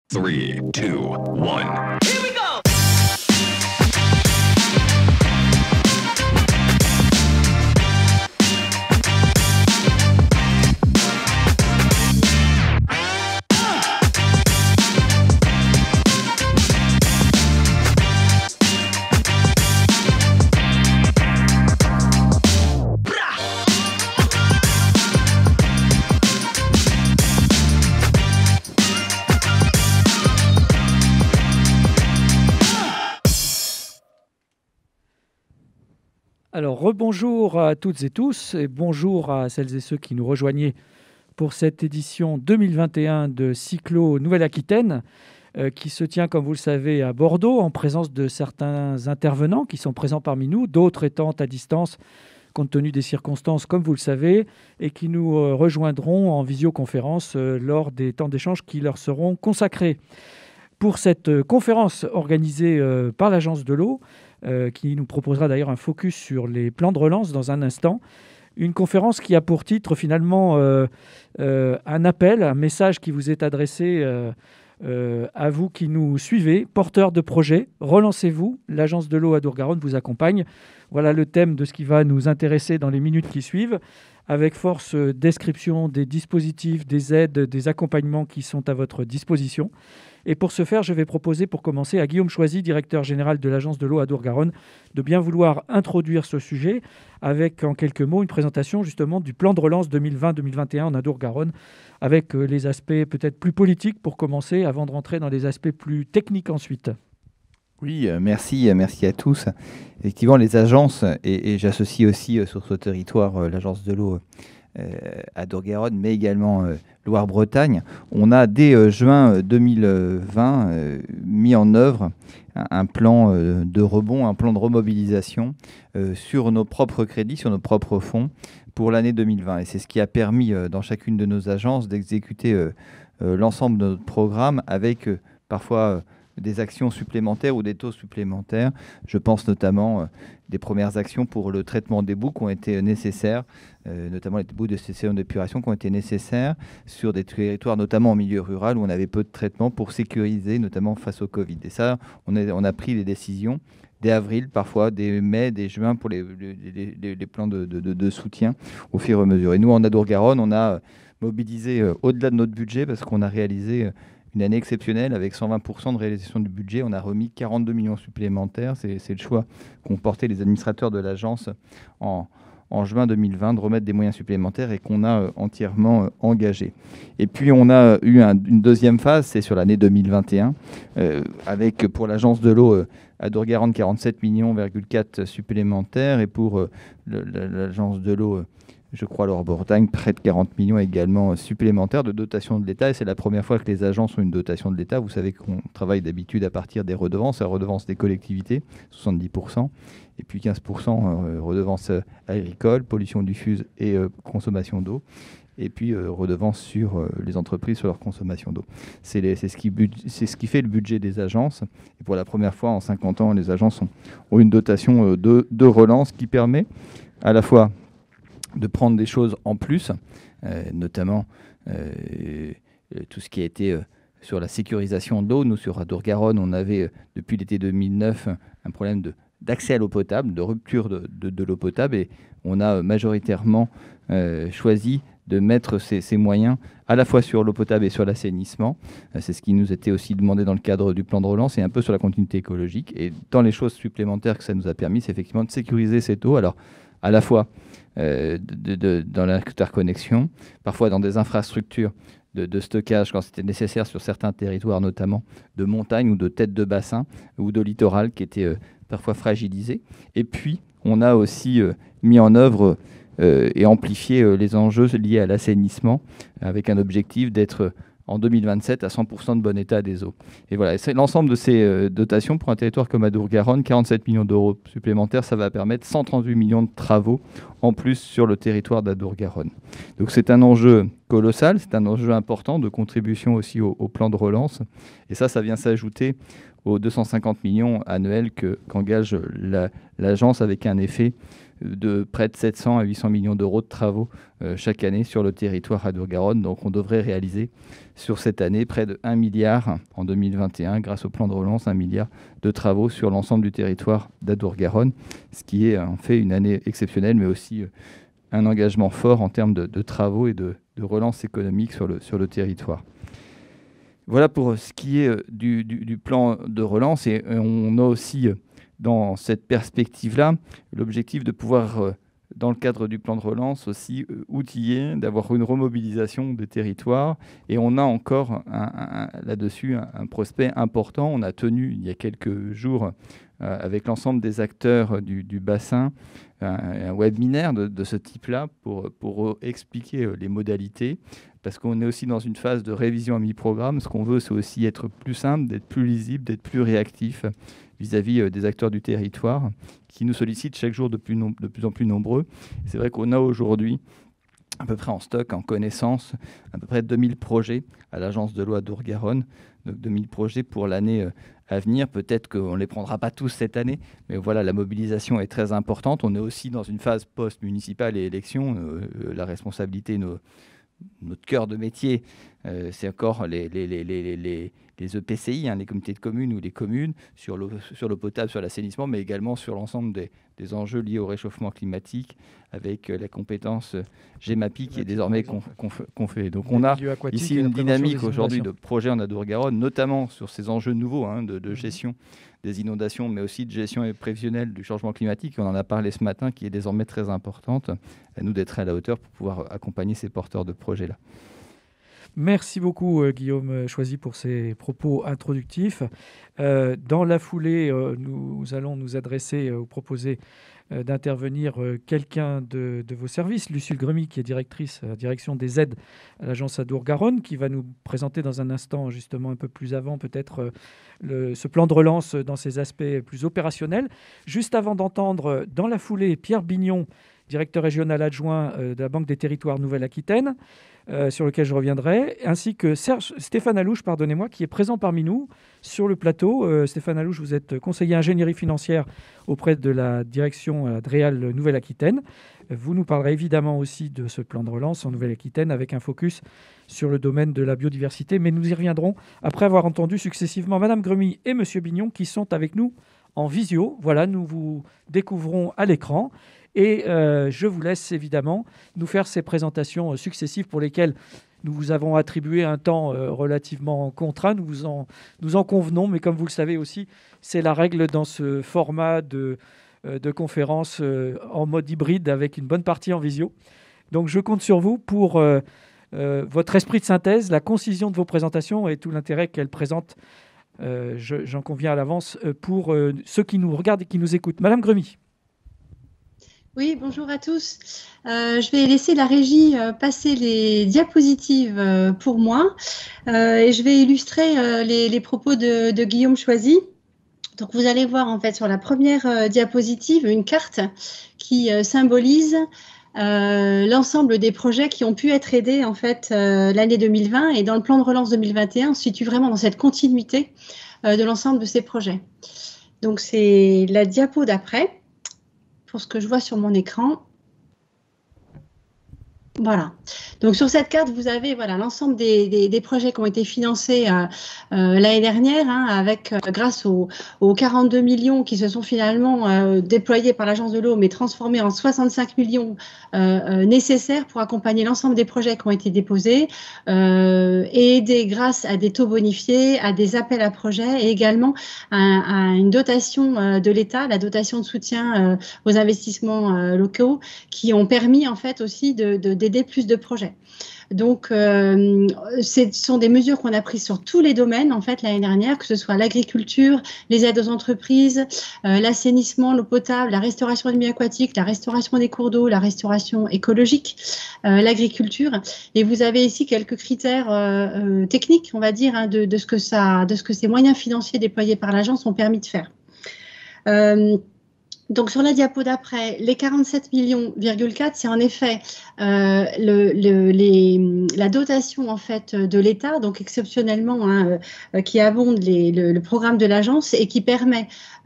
3, 2, 1. Here we go! Alors, rebonjour à toutes et tous et bonjour à celles et ceux qui nous rejoignaient pour cette édition 2021 de Cyclo Nouvelle-Aquitaine qui se tient, comme vous le savez, à Bordeaux en présence de certains intervenants qui sont présents parmi nous, d'autres étant à distance compte tenu des circonstances, comme vous le savez, et qui nous rejoindront en visioconférence lors des temps d'échange qui leur seront consacrés. Pour cette conférence organisée par l'Agence de l'eau, qui nous proposera d'ailleurs un focus sur les plans de relance dans un instant. Une conférence qui a pour titre finalement un appel, un message qui vous est adressé à vous qui nous suivez, porteurs de projets. Relancez-vous, l'Agence de l'eau Adour-Garonne vous accompagne. Voilà le thème de ce qui va nous intéresser dans les minutes qui suivent, avec force description des dispositifs, des aides, des accompagnements qui sont à votre disposition. Et pour ce faire, je vais proposer pour commencer à Guillaume Choisy, directeur général de l'Agence de l'eau Adour-Garonne, de bien vouloir introduire ce sujet avec, en quelques mots, une présentation justement du plan de relance 2020-2021 en Adour-Garonne, avec les aspects peut-être plus politiques pour commencer, avant de rentrer dans les aspects plus techniques ensuite. Oui, merci à tous. Effectivement, les agences, et j'associe aussi sur ce territoire l'Agence de l'eau Adour-Garonne, mais également Loire-Bretagne, on a dès juin 2020 mis en œuvre un plan de rebond, un plan de remobilisation sur nos propres crédits, sur nos propres fonds pour l'année 2020. Et c'est ce qui a permis dans chacune de nos agences d'exécuter l'ensemble de notre programme avec parfois des actions supplémentaires ou des taux supplémentaires. Je pense notamment des premières actions pour le traitement des boues qui ont été nécessaires, notamment les boues de cessation d'épuration qui ont été nécessaires sur des territoires, notamment en milieu rural, où on avait peu de traitements pour sécuriser, notamment face au Covid. Et ça, on a pris les décisions dès avril, parfois dès mai, dès juin, pour les plans de soutien au fur et à mesure. Et nous, en Adour-Garonne, on a mobilisé au-delà de notre budget, parce qu'on a réalisé une année exceptionnelle avec 120% de réalisation du budget. On a remis 42 millions supplémentaires. C'est le choix qu'ont porté les administrateurs de l'agence en juin 2020 de remettre des moyens supplémentaires et qu'on a entièrement engagé. Et puis on a eu une deuxième phase, c'est sur l'année 2021, avec pour l'agence de l'eau Adour-Garonne 47,4 millions supplémentaires et pour l'agence de l'eau je crois, Loire-Bretagne, près de 40 millions également supplémentaires de dotation de l'État. Et c'est la première fois que les agences ont une dotation de l'État. Vous savez qu'on travaille d'habitude à partir des redevances, la redevance des collectivités, 70%, et puis 15% redevances agricoles, pollution diffuse et consommation d'eau. Et puis redevance sur les entreprises sur leur consommation d'eau. C'est ce qui fait le budget des agences. Et pour la première fois en 50 ans, les agences ont une dotation de relance qui permet à la fois de prendre des choses en plus, notamment tout ce qui a été sur la sécurisation de l'eau. Nous, sur Adour-Garonne, on avait, depuis l'été 2009, un problème d'accès à l'eau potable, de rupture de l'eau potable, et on a majoritairement choisi de mettre ces moyens à la fois sur l'eau potable et sur l'assainissement. C'est ce qui nous était aussi demandé dans le cadre du plan de relance et un peu sur la continuité écologique. Et dans les choses supplémentaires que ça nous a permis, c'est effectivement de sécuriser cette eau. Alors, à la fois dans l'interconnexion, parfois dans des infrastructures de stockage quand c'était nécessaire sur certains territoires, notamment de montagne ou de tête de bassin ou de littoral qui étaient parfois fragilisés. Et puis, on a aussi mis en œuvre et amplifié les enjeux liés à l'assainissement avec un objectif d'être en 2027 à 100% de bon état des eaux. Et voilà, c'est l'ensemble de ces dotations pour un territoire comme Adour-Garonne, 47 millions d'euros supplémentaires, ça va permettre 138 millions de travaux en plus sur le territoire d'Adour-Garonne. Donc c'est un enjeu colossal, c'est un enjeu important de contribution aussi au plan de relance. Et ça vient s'ajouter aux 250 millions annuels qu'engage l'agence, avec un effet de près de 700 à 800 millions d'euros de travaux chaque année sur le territoire Adour-Garonne. Donc on devrait réaliser sur cette année près de 1 milliard en 2021 grâce au plan de relance, 1 milliard de travaux sur l'ensemble du territoire d'Adour-Garonne, ce qui est en fait une année exceptionnelle, mais aussi un engagement fort en termes de travaux et de relance économique sur le territoire. Voilà pour ce qui est du plan de relance. Et on a aussi, dans cette perspective-là, l'objectif de pouvoir, dans le cadre du plan de relance, aussi outiller, d'avoir une remobilisation des territoires. Et on a encore là-dessus un prospect important. On a tenu, il y a quelques jours, avec l'ensemble des acteurs du bassin, un webinaire de ce type-là pour expliquer les modalités, parce qu'on est aussi dans une phase de révision à mi-programme. Ce qu'on veut, c'est aussi être plus simple, d'être plus lisible, d'être plus réactif vis-à-vis des acteurs du territoire qui nous sollicitent chaque jour de plus en plus nombreux. C'est vrai qu'on a aujourd'hui à peu près en stock, en connaissance, à peu près 2000 projets à l'agence de l'eau Adour-Garonne, donc 2000 projets pour l'année à venir. Peut-être qu'on ne les prendra pas tous cette année, mais voilà, la mobilisation est très importante. On est aussi dans une phase post-municipale et élection. La responsabilité, notre cœur de métier, c'est encore les EPCI, les comités de communes ou les communes, sur l'eau potable, sur l'assainissement, mais également sur l'ensemble des enjeux liés au réchauffement climatique, avec la compétence GEMAPI qui est désormais qu'on fait. Donc on a ici une dynamique aujourd'hui de projets en Adour-Garonne, notamment sur ces enjeux nouveaux de gestion des inondations, mais aussi de gestion prévisionnelle du changement climatique. On en a parlé ce matin, qui est désormais très importante. À nous d'être à la hauteur pour pouvoir accompagner ces porteurs de projets-là. Merci beaucoup Guillaume Choisy pour ces propos introductifs. Dans la foulée, nous allons nous adresser ou proposer d'intervenir quelqu'un de vos services, Lucille Gremy, qui est direction des aides à l'agence Adour-Garonne, qui va nous présenter dans un instant, justement un peu plus avant, peut-être ce plan de relance dans ses aspects plus opérationnels. Juste avant d'entendre dans la foulée Pierre Bignon, directeur régional adjoint de la Banque des Territoires Nouvelle-Aquitaine, sur lequel je reviendrai, ainsi que Stéphane Alouche, qui est présent parmi nous sur le plateau. Stéphane Alouche, vous êtes conseiller ingénierie financière auprès de la direction Adréal Nouvelle-Aquitaine. Vous nous parlerez évidemment aussi de ce plan de relance en Nouvelle-Aquitaine avec un focus sur le domaine de la biodiversité, mais nous y reviendrons après avoir entendu successivement Madame Gremy et Monsieur Bignon qui sont avec nous en visio. Voilà, nous vous découvrons à l'écran. Et je vous laisse évidemment nous faire ces présentations successives pour lesquelles nous vous avons attribué un temps relativement contraint. Nous en convenons, mais comme vous le savez aussi, c'est la règle dans ce format de conférence en mode hybride avec une bonne partie en visio. Donc je compte sur vous pour votre esprit de synthèse, la concision de vos présentations et tout l'intérêt qu'elles présentent, j'en conviens à l'avance, pour ceux qui nous regardent et qui nous écoutent. Madame Gremy. Oui, bonjour à tous. Je vais laisser la régie passer les diapositives pour moi et je vais illustrer les propos de Guillaume Choisy. Donc, vous allez voir en fait sur la première diapositive une carte qui symbolise l'ensemble des projets qui ont pu être aidés en fait l'année 2020, et dans le plan de relance 2021, on se situe vraiment dans cette continuité de l'ensemble de ces projets. Donc, c'est la diapo d'après. Pour ce que je vois sur mon écran. Voilà. Donc, sur cette carte, vous avez l'ensemble des projets qui ont été financés l'année dernière, grâce aux 42 millions qui se sont finalement déployés par l'Agence de l'eau, mais transformés en 65 millions nécessaires pour accompagner l'ensemble des projets qui ont été déposés, et aider grâce à des taux bonifiés, à des appels à projets, et également à une dotation de l'État, la dotation de soutien aux investissements locaux, qui ont permis en fait aussi d'aider plus de projets. Donc, ce sont des mesures qu'on a prises sur tous les domaines en fait l'année dernière, que ce soit l'agriculture, les aides aux entreprises, l'assainissement, l'eau potable, la restauration des milieux aquatiques, la restauration des cours d'eau, la restauration écologique, l'agriculture. Et vous avez ici quelques critères techniques, on va dire, de ce que ces moyens financiers déployés par l'agence ont permis de faire. Donc sur la diapo d'après, les 47,4 millions, c'est en effet la dotation en fait de l'État, donc exceptionnellement qui abonde le programme de l'agence et qui permet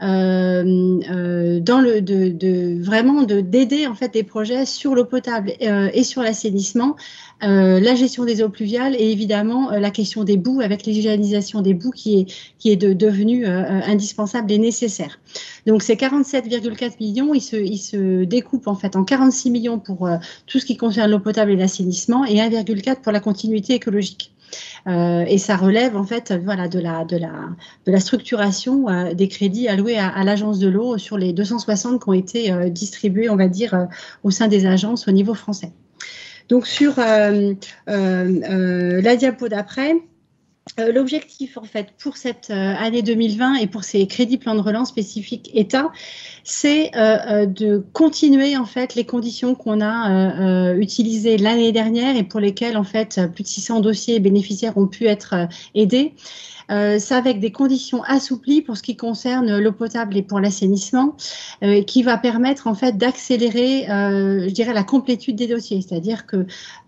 vraiment d'aider en fait des projets sur l'eau potable et sur l'assainissement, la gestion des eaux pluviales et évidemment la question des boues avec l'hygiénisation des boues qui est devenue indispensable et nécessaire. Donc ces 47,4 millions, ils se découpent en fait en 46 millions pour tout ce qui concerne l'eau potable et l'assainissement et 1,4 pour la continuité écologique. Et ça relève en fait voilà, de la structuration des crédits alloués à l'agence de l'eau sur les 260 qui ont été distribués, on va dire, au sein des agences au niveau français. Donc sur la diapo d'après, l'objectif en fait pour cette année 2020 et pour ces crédits plans de relance spécifiques État, c'est de continuer en fait les conditions qu'on a utilisées l'année dernière et pour lesquelles en fait plus de 600 dossiers bénéficiaires ont pu être aidés. Ça avec des conditions assouplies pour ce qui concerne l'eau potable et pour l'assainissement, qui va permettre en fait d'accélérer, je dirais, la complétude des dossiers. C'est-à-dire que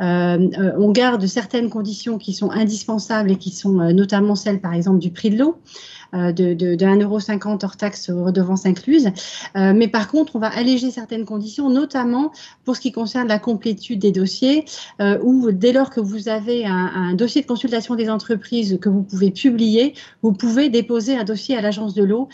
on garde certaines conditions qui sont indispensables et qui sont notamment celles, par exemple, du prix de l'eau. De 1,50 € hors taxe redevances incluses. Mais par contre, on va alléger certaines conditions, notamment pour ce qui concerne la complétude des dossiers, où dès lors que vous avez un dossier de consultation des entreprises que vous pouvez publier, vous pouvez déposer un dossier à l'agence de l'eau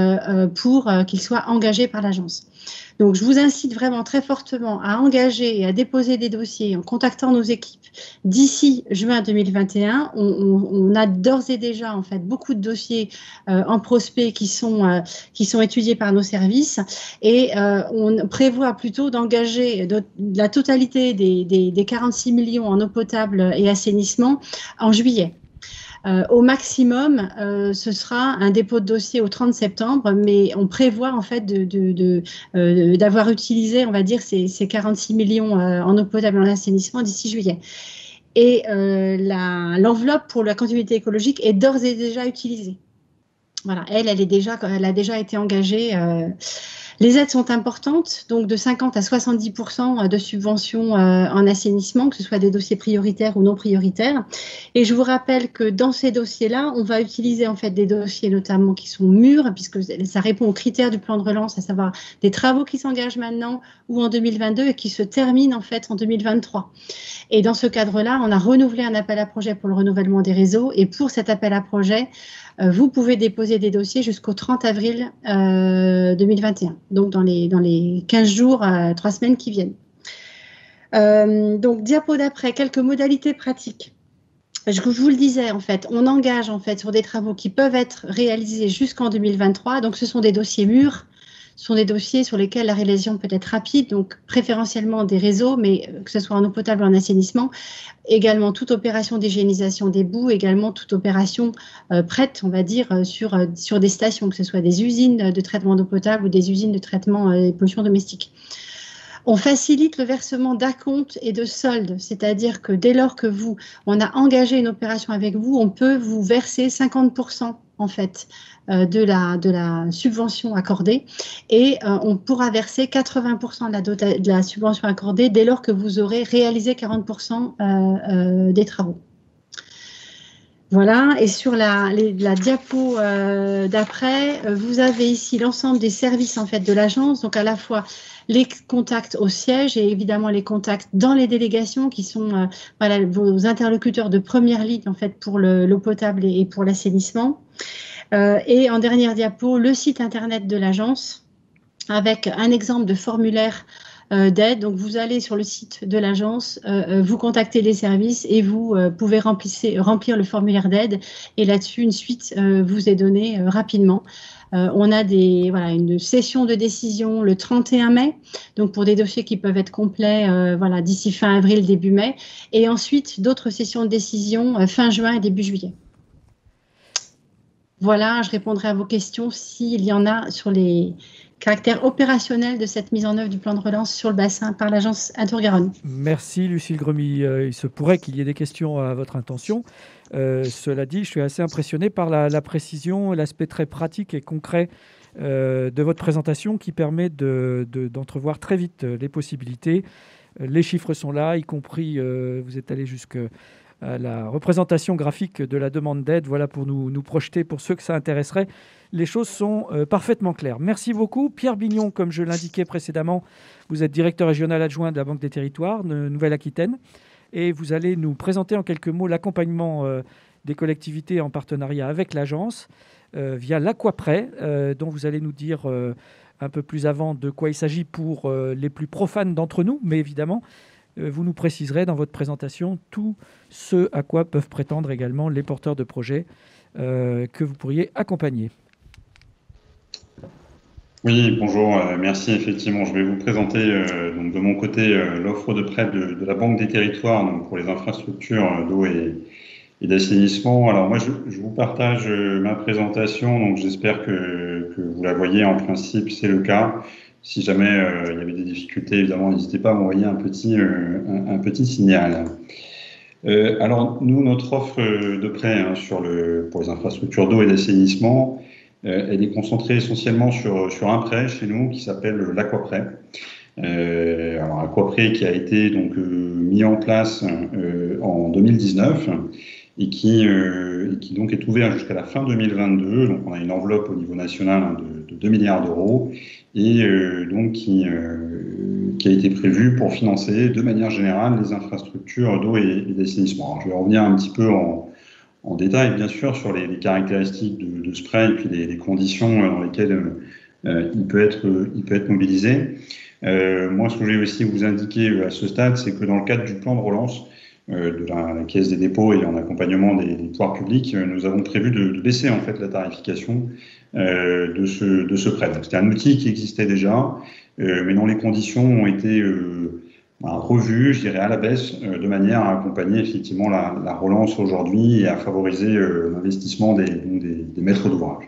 pour qu'il soit engagé par l'agence. Donc, je vous incite vraiment très fortement à engager et à déposer des dossiers en contactant nos équipes d'ici juin 2021. On a d'ores et déjà en fait beaucoup de dossiers en prospect qui sont étudiés par nos services et on prévoit plutôt d'engager la totalité des 46 millions en eau potable et assainissement en juillet. Au maximum, ce sera un dépôt de dossier au 30 septembre, mais on prévoit en fait d'avoir utilisé, on va dire, ces 46 millions en eau potable et en assainissement d'ici juillet. Et l'enveloppe pour la continuité écologique est d'ores et déjà utilisée. Voilà, elle a déjà été engagée. Les aides sont importantes, donc de 50 à 70% de subventions en assainissement, que ce soit des dossiers prioritaires ou non prioritaires. Et je vous rappelle que dans ces dossiers-là, on va utiliser en fait des dossiers notamment qui sont mûrs, puisque ça répond aux critères du plan de relance, à savoir des travaux qui s'engagent maintenant ou en 2022 et qui se terminent en fait en 2023. Et dans ce cadre-là, on a renouvelé un appel à projet pour le renouvellement des réseaux. Et pour cet appel à projet, vous pouvez déposer des dossiers jusqu'au 30 avril 2021, donc dans les 15 jours, 3 semaines qui viennent. Donc, diapo d'après, quelques modalités pratiques. Je vous le disais, en fait, on engage en fait sur des travaux qui peuvent être réalisés jusqu'en 2023. Donc, ce sont des dossiers mûrs. Ce sont des dossiers sur lesquels la réalisation peut être rapide, donc préférentiellement des réseaux, mais que ce soit en eau potable ou en assainissement. Également toute opération d'hygiénisation des boues, également toute opération prête, on va dire, sur des stations, que ce soit des usines de traitement d'eau potable ou des usines de traitement des pollutions domestiques. On facilite le versement d'acomptes et de soldes, c'est-à-dire que dès lors que on a engagé une opération avec vous, on peut vous verser 50% en fait de la subvention accordée et on pourra verser 80% de la subvention accordée dès lors que vous aurez réalisé 40% des travaux. Voilà, et sur la diapo d'après, vous avez ici l'ensemble des services en fait de l'agence, donc à la fois les contacts au siège et évidemment les contacts dans les délégations qui sont voilà, vos interlocuteurs de première ligne en fait pour l'eau potable et pour l'assainissement. Et en dernière diapo, le site internet de l'agence avec un exemple de formulaire d'aide. Donc, vous allez sur le site de l'agence, vous contactez les services et vous pouvez remplir le formulaire d'aide. Et là-dessus, une suite vous est donnée rapidement. On a une session de décision le 31 mai, donc pour des dossiers qui peuvent être complets d'ici fin avril, début mai. Et ensuite, d'autres sessions de décision fin juin et début juillet. Voilà, je répondrai à vos questions s'il y en a sur les caractère opérationnel de cette mise en œuvre du plan de relance sur le bassin par l'agence Adour-Garonne. Merci Lucille Gremy. Il se pourrait qu'il y ait des questions à votre intention. Cela dit, je suis assez impressionné par la précision, l'aspect très pratique et concret de votre présentation qui permet d'entrevoir très vite les possibilités. Les chiffres sont là, y compris, vous êtes allé jusqu'à la représentation graphique de la demande d'aide. Voilà, pour nous projeter, pour ceux que ça intéresserait. Les choses sont parfaitement claires. Merci beaucoup. Pierre Bignon, comme je l'indiquais précédemment, vous êtes directeur régional adjoint de la Banque des Territoires de Nouvelle-Aquitaine et vous allez nous présenter en quelques mots l'accompagnement des collectivités en partenariat avec l'agence via l'Aquaprêt, dont vous allez nous dire un peu plus avant de quoi il s'agit pour les plus profanes d'entre nous, mais évidemment, vous nous préciserez dans votre présentation tout ce à quoi peuvent prétendre également les porteurs de projets que vous pourriez accompagner. Oui, bonjour, merci. Effectivement, je vais vous présenter donc de mon côté l'offre de prêt de la Banque des Territoires donc pour les infrastructures d'eau et d'assainissement. Alors moi, je vous partage ma présentation, donc j'espère que vous la voyez. En principe, c'est le cas. Si jamais il y avait des difficultés, évidemment, n'hésitez pas à m'envoyer un petit signal. Alors nous, notre offre de prêt pour les infrastructures d'eau et d'assainissement, elle est concentrée essentiellement sur un prêt chez nous qui s'appelle l'Aquaprêt. Alors Aquaprêt qui a été donc mis en place en 2019 et qui donc est ouvert jusqu'à la fin 2022. Donc on a une enveloppe au niveau national de 2 milliards d'euros et donc qui a été prévu pour financer de manière générale les infrastructures d'eau et d'assainissement. Alors je vais revenir un petit peu en détail, bien sûr, sur les caractéristiques de ce prêt et puis les conditions dans lesquelles il peut être mobilisé. Moi, ce que je vais aussi vous indiquer à ce stade, c'est que dans le cadre du plan de relance de la Caisse des dépôts et en accompagnement des pouvoirs publics, nous avons prévu de baisser en fait la tarification de ce prêt. C'était un outil qui existait déjà, mais dont les conditions ont été revues, je dirais, à la baisse, de manière à accompagner effectivement la relance aujourd'hui et à favoriser l'investissement des maîtres d'ouvrage.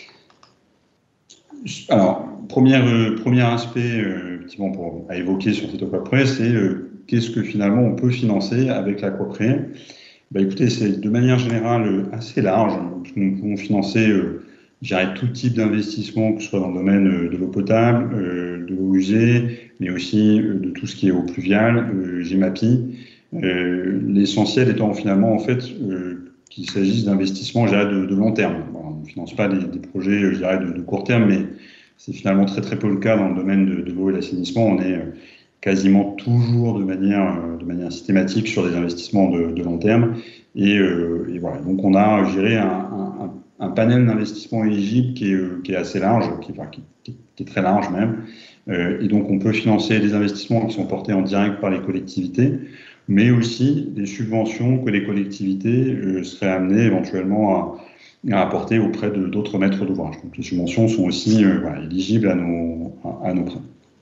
Alors, premier aspect effectivement à évoquer sur cette Aquaprêt, c'est qu'est-ce que finalement on peut financer avec l'Aquaprêt. Écoutez, c'est de manière générale assez large. Nous pouvons financer je dirais tout type d'investissement, que ce soit dans le domaine de l'eau potable, de l'eau usée, mais aussi de tout ce qui est eau pluviale, GEMAPI. L'essentiel étant finalement en fait qu'il s'agisse d'investissements, je dirais, de long terme. On ne finance pas des projets, je dirais, de court terme, mais c'est finalement très très peu le cas dans le domaine de l'eau et l'assainissement. On est quasiment toujours de manière systématique sur des investissements de long terme. Et voilà. Donc on a, je dirais, un panel d'investissement éligible qui est assez large, qui est très large même. Et donc on peut financer des investissements qui sont portés en direct par les collectivités, mais aussi des subventions que les collectivités seraient amenées éventuellement à apporter auprès d'autres maîtres d'ouvrage. Donc les subventions sont aussi éligibles à nos prêts.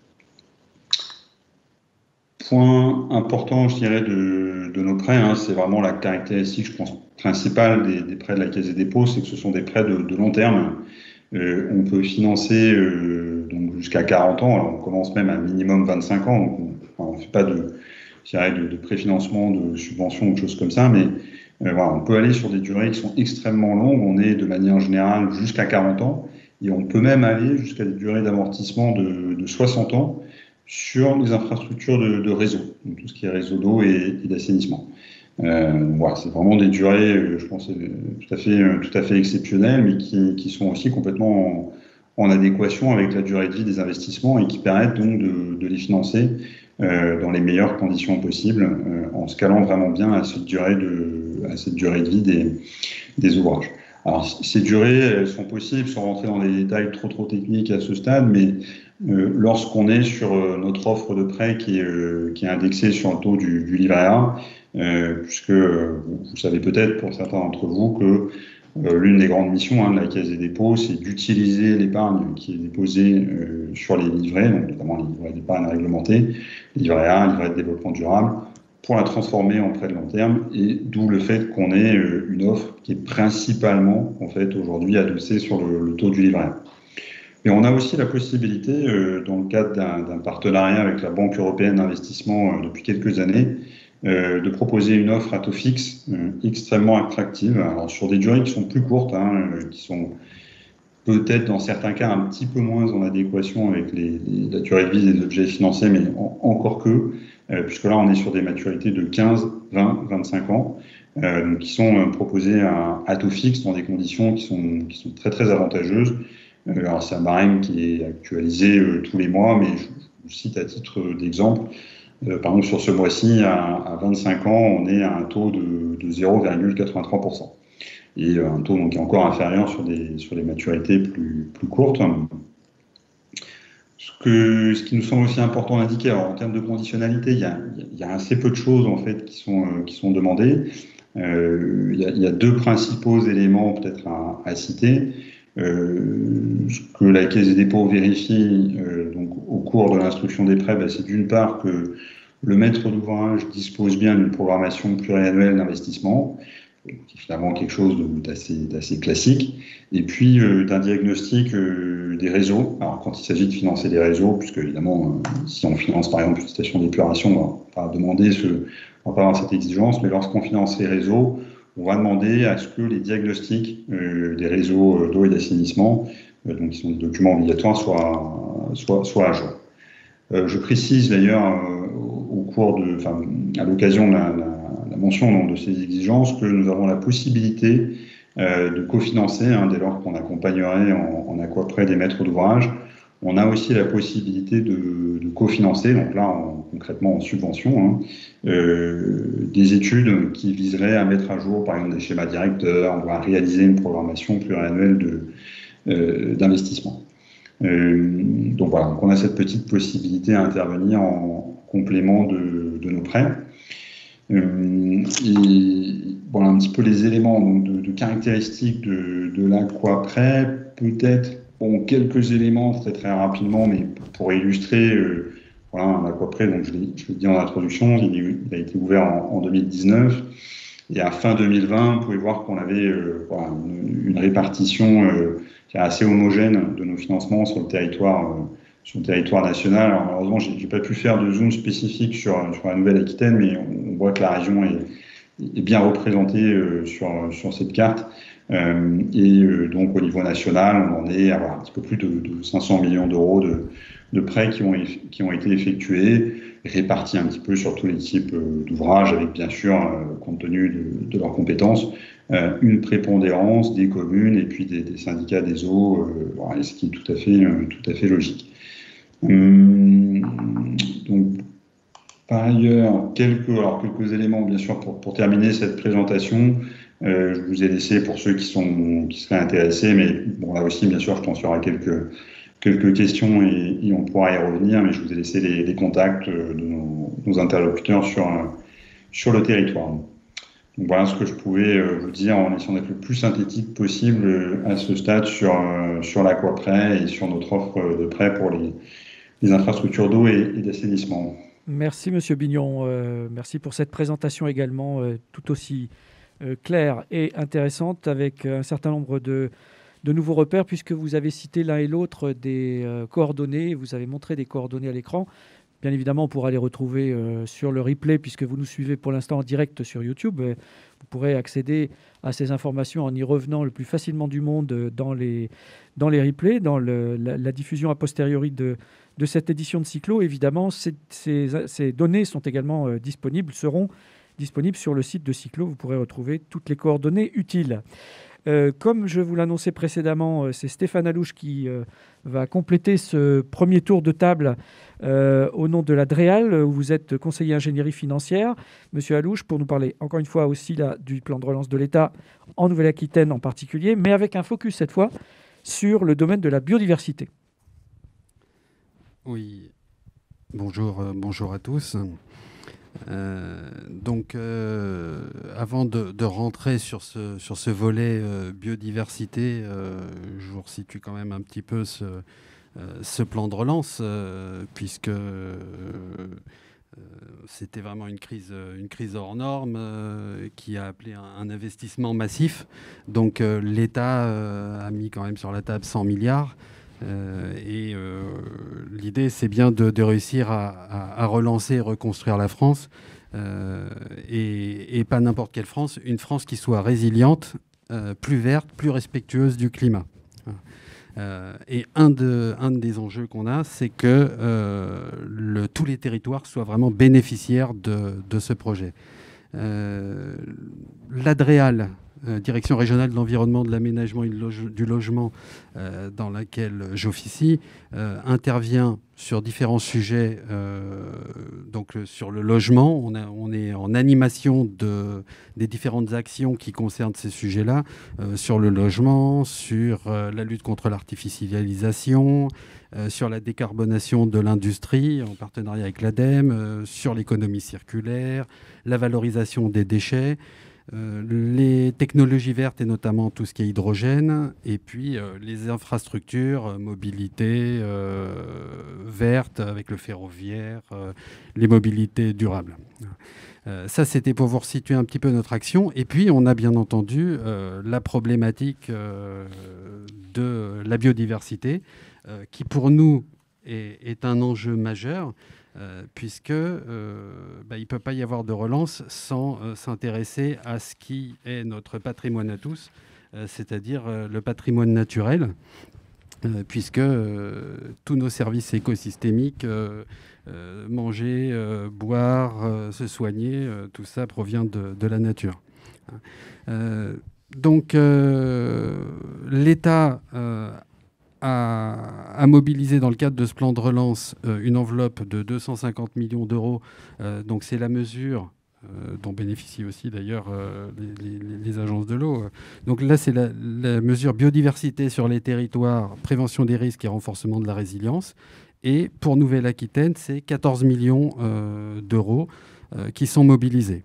Point important, je dirais, de nos prêts, c'est vraiment la caractéristique, je pense, principale des prêts de la Caisse des dépôts, c'est que ce sont des prêts de long terme. On peut financer donc jusqu'à 40 ans, alors on commence même à minimum 25 ans, donc on ne fait pas de préfinancement, de subvention ou de choses comme ça, mais on peut aller sur des durées qui sont extrêmement longues. On est de manière générale jusqu'à 40 ans, et on peut même aller jusqu'à des durées d'amortissement de 60 ans sur les infrastructures de réseau, donc tout ce qui est réseau d'eau et d'assainissement. C'est vraiment des durées, je pense, tout à fait exceptionnelles, mais qui sont aussi complètement en adéquation avec la durée de vie des investissements et qui permettent donc de les financer dans les meilleures conditions possibles, en se calant vraiment bien à cette durée de vie des ouvrages. Alors, ces durées, elles sont possibles, sans rentrer dans des détails trop techniques à ce stade, mais lorsqu'on est sur notre offre de prêt qui est indexée sur le taux du livret A, puisque vous savez peut-être pour certains d'entre vous que l'une des grandes missions de la Caisse des dépôts, c'est d'utiliser l'épargne qui est déposée sur les livrets, donc notamment les livrets d'épargne réglementés, livret A, livret de développement durable, pour la transformer en prêt de long terme, et d'où le fait qu'on ait une offre qui est principalement en fait aujourd'hui adossée sur le taux du livret A. Et on a aussi la possibilité, dans le cadre d'un partenariat avec la Banque européenne d'investissement depuis quelques années, de proposer une offre à taux fixe extrêmement attractive, alors sur des durées qui sont plus courtes, qui sont peut-être dans certains cas un petit peu moins en adéquation avec la durée de vie des objets financés, mais encore que, puisque là on est sur des maturités de 15, 20, 25 ans, donc qui sont proposées à taux fixe dans des conditions qui sont très très avantageuses. Alors c'est un barème qui est actualisé tous les mois, mais je cite à titre d'exemple, par exemple sur ce mois-ci, à 25 ans, on est à un taux de 0,83%. Et un taux donc, qui est encore inférieur sur des maturités plus courtes. Ce qui nous semble aussi important d'indiquer, alors en termes de conditionnalité, il y a assez peu de choses en fait qui sont demandées. Il y a deux principaux éléments peut-être à citer. Ce que la Caisse des dépôts vérifie donc, au cours de l'instruction des prêts, c'est d'une part que le maître d'ouvrage dispose bien d'une programmation pluriannuelle d'investissement, qui est finalement quelque chose d'assez classique, et puis d'un diagnostic des réseaux. Alors quand il s'agit de financer des réseaux, puisque évidemment, si on finance par exemple une station d'épuration, on va pas avoir cette exigence, mais lorsqu'on finance les réseaux, on va demander à ce que les diagnostics des réseaux d'eau et d'assainissement, donc qui sont des documents obligatoires, soient à jour. Je précise d'ailleurs à l'occasion de la mention de ces exigences que nous avons la possibilité de cofinancer, dès lors qu'on accompagnerait en aquaprêt des maîtres d'ouvrage. On a aussi la possibilité de cofinancer, donc là concrètement en subvention, des études qui viseraient à mettre à jour par exemple des schémas directeurs, ou à réaliser une programmation pluriannuelle d'investissement. Donc voilà, donc on a cette petite possibilité à intervenir en complément de nos prêts. Et voilà un petit peu les éléments donc, de caractéristiques de l'aquaprêt, peut-être quelques éléments très très rapidement, mais pour illustrer un aquaprêt, donc je l'ai dit en introduction, il a été ouvert en 2019 et à fin 2020, vous pouvez voir qu'on avait une répartition qui est assez homogène de nos financements sur le territoire national. Alors malheureusement, j'ai pas pu faire de zoom spécifique sur la Nouvelle-Aquitaine, mais on voit que la région est bien représentée sur cette carte. Donc au niveau national, on en est à un petit peu plus de 500 millions d'euros de prêts qui ont été effectués, répartis un petit peu sur tous les types d'ouvrages, avec bien sûr, compte tenu de leurs compétences, une prépondérance des communes et puis des syndicats des eaux, ce qui est tout à fait logique. Donc, par ailleurs, quelques éléments, bien sûr, pour terminer cette présentation. Je vous ai laissé pour ceux qui seraient intéressés, mais bon, là aussi, bien sûr, je transférerai quelques questions et on pourra y revenir, mais je vous ai laissé les contacts de nos interlocuteurs sur le territoire. Donc voilà ce que je pouvais vous dire en essayant d'être le plus synthétique possible à ce stade sur l'aquaprêt et sur notre offre de prêt pour les infrastructures d'eau et d'assainissement. Merci Monsieur Bignon, merci pour cette présentation également tout aussi claire et intéressante, avec un certain nombre de nouveaux repères, puisque vous avez cité l'un et l'autre des coordonnées, vous avez montré des coordonnées à l'écran. Bien évidemment, on pourra les retrouver sur le replay, puisque vous nous suivez pour l'instant en direct sur YouTube. Vous pourrez accéder à ces informations en y revenant le plus facilement du monde dans les replays, dans la diffusion a posteriori de cette édition de Cyclo. Évidemment, ces données sont également seront disponibles sur le site de Cyclo. Vous pourrez retrouver toutes les coordonnées utiles. Comme je vous l'annonçais précédemment, c'est Stéphane Alouche qui va compléter ce premier tour de table au nom de la DREAL, où vous êtes conseiller ingénierie financière. Monsieur Alouche, pour nous parler encore une fois aussi là, du plan de relance de l'État en Nouvelle-Aquitaine en particulier, mais avec un focus cette fois sur le domaine de la biodiversité. Oui, bonjour à tous. Avant de rentrer sur ce volet biodiversité, je vous resitue quand même un petit peu ce plan de relance, puisque c'était vraiment une crise hors norme qui a appelé un investissement massif. Donc l'État a mis quand même sur la table 100 milliards. L'idée, c'est bien de réussir à relancer et reconstruire la France, et pas n'importe quelle France, une France qui soit résiliente, plus verte, plus respectueuse du climat. Et un des enjeux qu'on a, c'est que tous les territoires soient vraiment bénéficiaires de ce projet. L'ADREAL, Direction régionale de l'environnement, de l'aménagement et du logement, dans laquelle j'officie, intervient sur différents sujets. Donc sur le logement, on est en animation des différentes actions qui concernent ces sujets-là, sur le logement, sur la lutte contre l'artificialisation, sur la décarbonation de l'industrie en partenariat avec l'ADEME, sur l'économie circulaire, la valorisation des déchets, les technologies vertes et notamment tout ce qui est hydrogène, et puis les infrastructures, mobilité verte avec le ferroviaire, les mobilités durables. Ça, c'était pour vous resituer un petit peu notre action. Et puis, on a bien entendu la problématique de la biodiversité, qui pour nous est un enjeu majeur. Puisque il ne peut pas y avoir de relance sans s'intéresser à ce qui est notre patrimoine à tous, c'est-à-dire le patrimoine naturel, puisque tous nos services écosystémiques, manger, boire, se soigner, tout ça provient de la nature. Donc l'État a mobilisé dans le cadre de ce plan de relance une enveloppe de 250 millions d'euros. Donc c'est la mesure dont bénéficient aussi d'ailleurs les agences de l'eau. Donc là, c'est la mesure biodiversité sur les territoires, prévention des risques et renforcement de la résilience. Et pour Nouvelle-Aquitaine, c'est 14 millions d'euros qui sont mobilisés.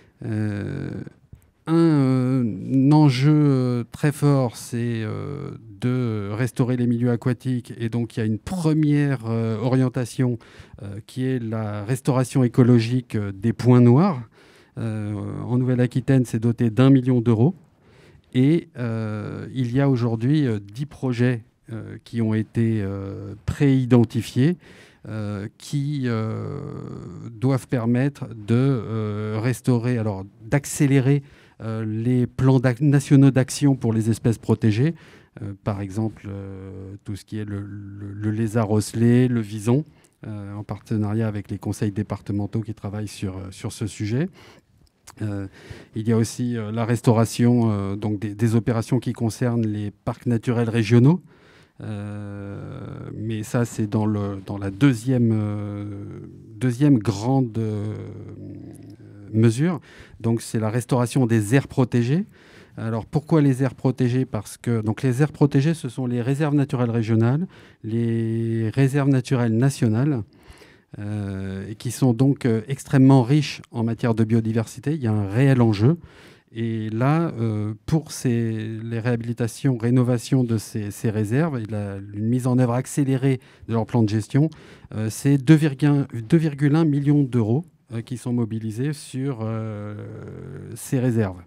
Un enjeu très fort, c'est de restaurer les milieux aquatiques. Et donc, il y a une première orientation qui est la restauration écologique des points noirs. En Nouvelle-Aquitaine, c'est doté d'1 million d'euros. Et il y a aujourd'hui 10 projets qui ont été pré-identifiés, qui doivent permettre de restaurer, alors d'accélérer les plans nationaux d'action pour les espèces protégées, par exemple tout ce qui est le lézard ocellé, le vison, en partenariat avec les conseils départementaux qui travaillent sur ce sujet. Il y a aussi la restauration donc des opérations qui concernent les parcs naturels régionaux. Mais ça, c'est dans la deuxième grande mesure. Donc, c'est la restauration des aires protégées. Alors, pourquoi les aires protégées ? Parce que donc, les aires protégées, ce sont les réserves naturelles régionales, les réserves naturelles nationales, qui sont donc extrêmement riches en matière de biodiversité. Il y a un réel enjeu. Et là, pour les réhabilitations, rénovations de ces réserves, une mise en œuvre accélérée de leur plan de gestion, c'est 2,1 millions d'euros qui sont mobilisés sur ces réserves.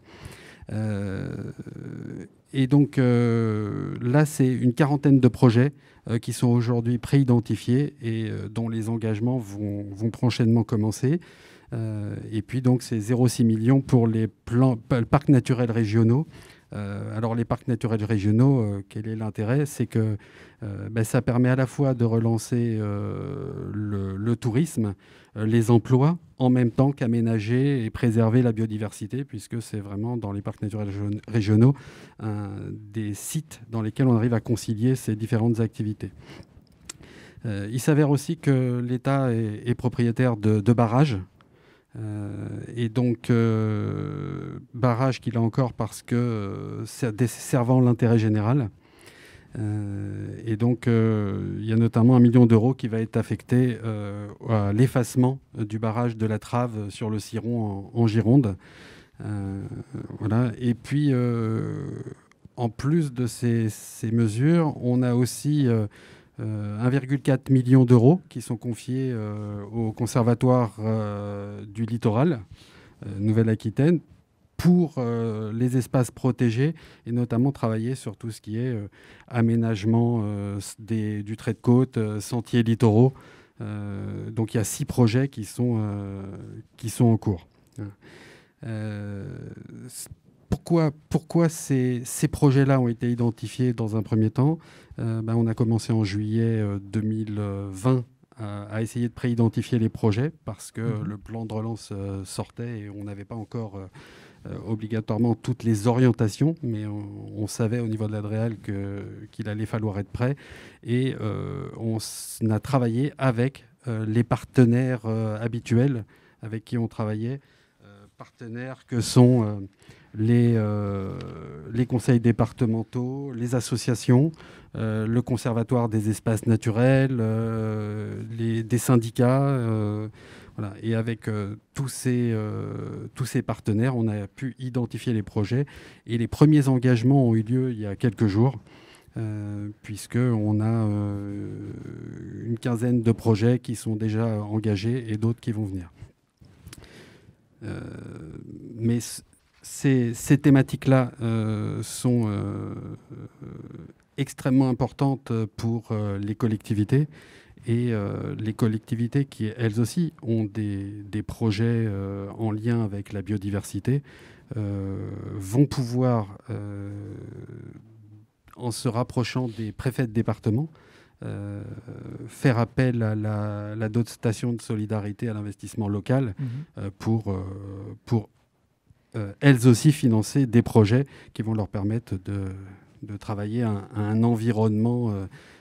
Et donc là, c'est une quarantaine de projets qui sont aujourd'hui pré-identifiés et dont les engagements vont prochainement commencer. Et puis donc c'est 0,6 millions pour les parcs naturels régionaux. Alors les parcs naturels régionaux, quel est l'intérêt ? C'est que ça permet à la fois de relancer le tourisme, les emplois, en même temps qu'aménager et préserver la biodiversité, puisque c'est vraiment dans les parcs naturels régionaux des sites dans lesquels on arrive à concilier ces différentes activités. Il s'avère aussi que l'État est propriétaire de barrages. Et donc, barrage qu'il a encore parce que servant l'intérêt général. Et donc, il y a notamment 1 million d'euros qui va être affecté à l'effacement du barrage de la Trave sur le Ciron en Gironde. Voilà. Et puis, en plus de ces mesures, on a aussi 1,4 million d'euros qui sont confiés au Conservatoire du littoral, Nouvelle-Aquitaine, pour les espaces protégés et notamment travailler sur tout ce qui est aménagement du trait de côte, sentiers littoraux. Donc il y a 6 projets qui sont en cours. pourquoi ces projets-là ont été identifiés dans un premier temps? On a commencé en juillet 2020 à essayer de préidentifier les projets parce que le plan de relance sortait et on n'avait pas encore obligatoirement toutes les orientations, mais on savait au niveau de l'ADREAL qu'il allait falloir être prêt. Et on a travaillé avec les partenaires habituels avec qui on travaillait, partenaires que sont les conseils départementaux, les associations, le conservatoire des espaces naturels, des syndicats. Voilà. Et avec tous ces partenaires, on a pu identifier les projets. Et les premiers engagements ont eu lieu il y a quelques jours, puisqu'on a une quinzaine de projets qui sont déjà engagés et d'autres qui vont venir. Mais ces thématiques-là sont extrêmement importantes pour les collectivités. Et les collectivités qui, elles aussi, ont des projets en lien avec la biodiversité vont pouvoir, en se rapprochant des préfets de département, faire appel à la dotation de solidarité à l'investissement local pour elles aussi financer des projets qui vont leur permettre de travailler à un environnement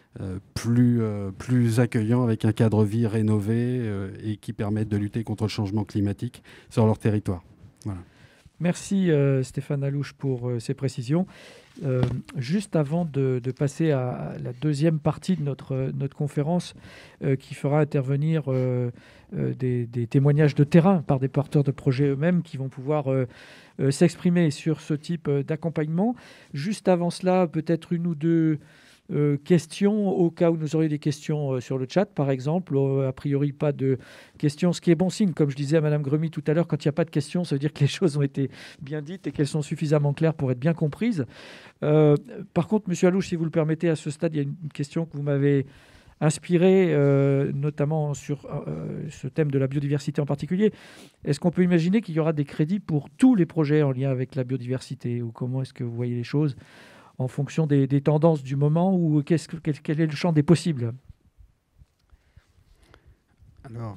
plus accueillant, avec un cadre de vie rénové et qui permettent de lutter contre le changement climatique sur leur territoire. Voilà. Merci Stéphane Alouche pour ces précisions. Juste avant de passer à la deuxième partie de notre conférence qui fera intervenir des témoignages de terrain par des porteurs de projets eux-mêmes qui vont pouvoir s'exprimer sur ce type d'accompagnement. Juste avant cela, peut-être une ou deux questions au cas où nous aurions des questions sur le chat, par exemple. A priori, pas de questions, ce qui est bon signe. Comme je disais à Madame Gremy tout à l'heure, quand il n'y a pas de questions, ça veut dire que les choses ont été bien dites et qu'elles sont suffisamment claires pour être bien comprises. Par contre, Monsieur Alouche, si vous le permettez, à ce stade, il y a une question que vous m'avez inspirée, notamment sur ce thème de la biodiversité en particulier. Est-ce qu'on peut imaginer qu'il y aura des crédits pour tous les projets en lien avec la biodiversité, ou comment est-ce que vous voyez les choses en fonction des tendances du moment, ou quel est le champ des possibles? Alors,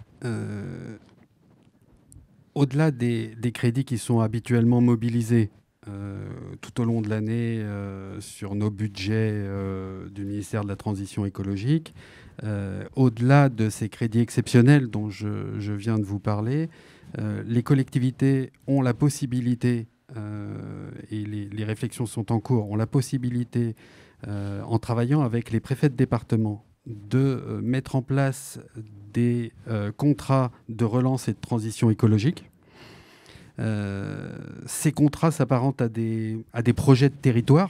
au-delà des crédits qui sont habituellement mobilisés tout au long de l'année sur nos budgets du ministère de la Transition écologique, au-delà de ces crédits exceptionnels dont je viens de vous parler, les collectivités ont la possibilité, et les réflexions sont en cours, ont la possibilité, en travaillant avec les préfets de département, de mettre en place des contrats de relance et de transition écologique. Ces contrats s'apparentent à des projets de territoire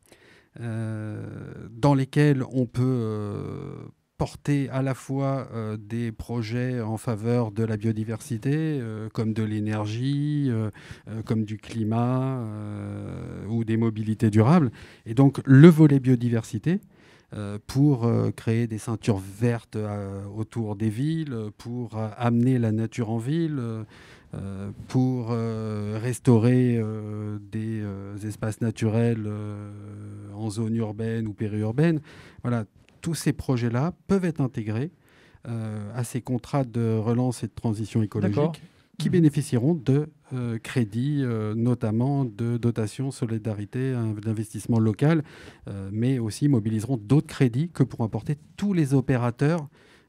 dans lesquels on peut porter à la fois des projets en faveur de la biodiversité, comme de l'énergie, comme du climat ou des mobilités durables. Et donc le volet biodiversité, pour créer des ceintures vertes autour des villes, pour amener la nature en ville, pour restaurer des espaces naturels en zone urbaine ou périurbaine. Voilà, tous ces projets-là peuvent être intégrés à ces contrats de relance et de transition écologique qui bénéficieront de crédits, notamment de dotation solidarité d'investissement local, mais aussi mobiliseront d'autres crédits que pourront apporter tous les opérateurs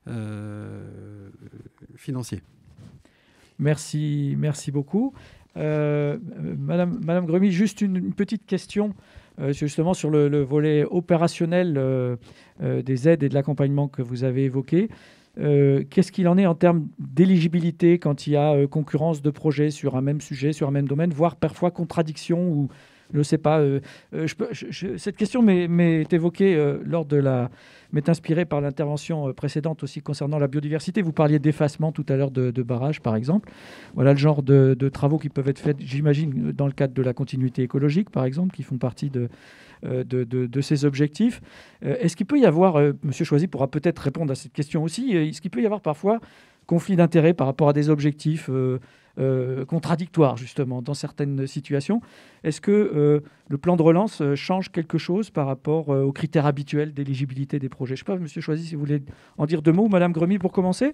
financiers. Merci beaucoup. Madame Gremy, juste une petite question justement sur le volet opérationnel des aides et de l'accompagnement que vous avez évoqué. Qu'est-ce qu'il en est en termes d'éligibilité quand il y a concurrence de projets sur un même sujet, sur un même domaine, voire parfois contradiction ou je ne sais pas. Cette question m'est évoquée m'est inspirée par l'intervention précédente aussi concernant la biodiversité. Vous parliez d'effacement tout à l'heure de barrages, par exemple. Voilà le genre de travaux qui peuvent être faits, j'imagine, dans le cadre de la continuité écologique, par exemple, qui font partie de ces objectifs. Est-ce qu'il peut y avoir, Monsieur Choisy pourra peut-être répondre à cette question aussi, est-ce qu'il peut y avoir parfois conflit d'intérêts par rapport à des objectifs contradictoires, justement, dans certaines situations. Est-ce que le plan de relance change quelque chose par rapport aux critères habituels d'éligibilité des projets? Je ne sais pas, Monsieur Choisy, si vous voulez en dire deux mots, Madame Gremy, pour commencer.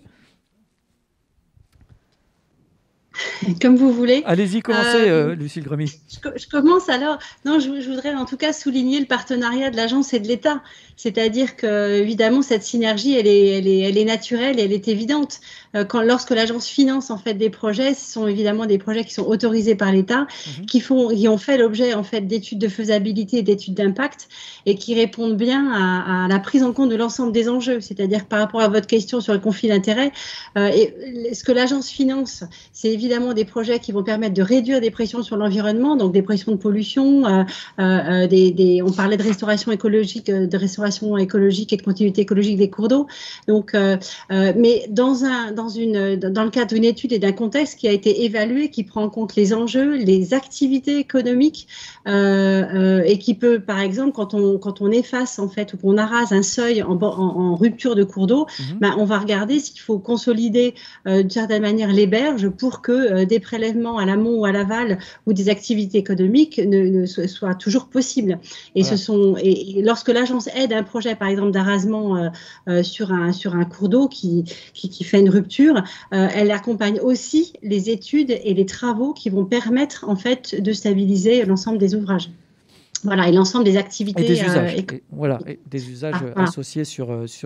Comme vous voulez. Allez-y, commencez, Lucille Gremy. Je commence alors. Non, je voudrais en tout cas souligner le partenariat de l'agence et de l'État. C'est-à-dire que, évidemment, cette synergie, elle est naturelle et elle est évidente. Lorsque l'agence finance en fait des projets, ce sont évidemment des projets qui sont autorisés par l'État, qui ont fait l'objet en fait d'études de faisabilité et d'études d'impact et qui répondent bien à la prise en compte de l'ensemble des enjeux. C'est-à-dire par rapport à votre question sur le conflit d'intérêts, ce que l'agence finance, c'est évidemment des projets qui vont permettre de réduire des pressions sur l'environnement, donc des pressions de pollution. On parlait de restauration écologique, et de continuité écologique des cours d'eau. Donc, mais dans le cadre d'une étude et d'un contexte qui a été évalué, qui prend en compte les enjeux, les activités économiques, et qui peut, par exemple, quand on efface en fait ou qu'on arrase un seuil en rupture de cours d'eau, on va regarder s'il faut consolider d'une certaine manière les berges pour que des prélèvements à l'amont ou à l'aval ou des activités économiques ne soient toujours possibles. Et, et lorsque l'agence aide un projet, par exemple, d'arasement sur un cours d'eau qui fait une rupture, elle accompagne aussi les études et les travaux qui vont permettre en fait de stabiliser l'ensemble des ouvrages. Voilà, et l'ensemble des activités. Et des usages, et des usages associés sur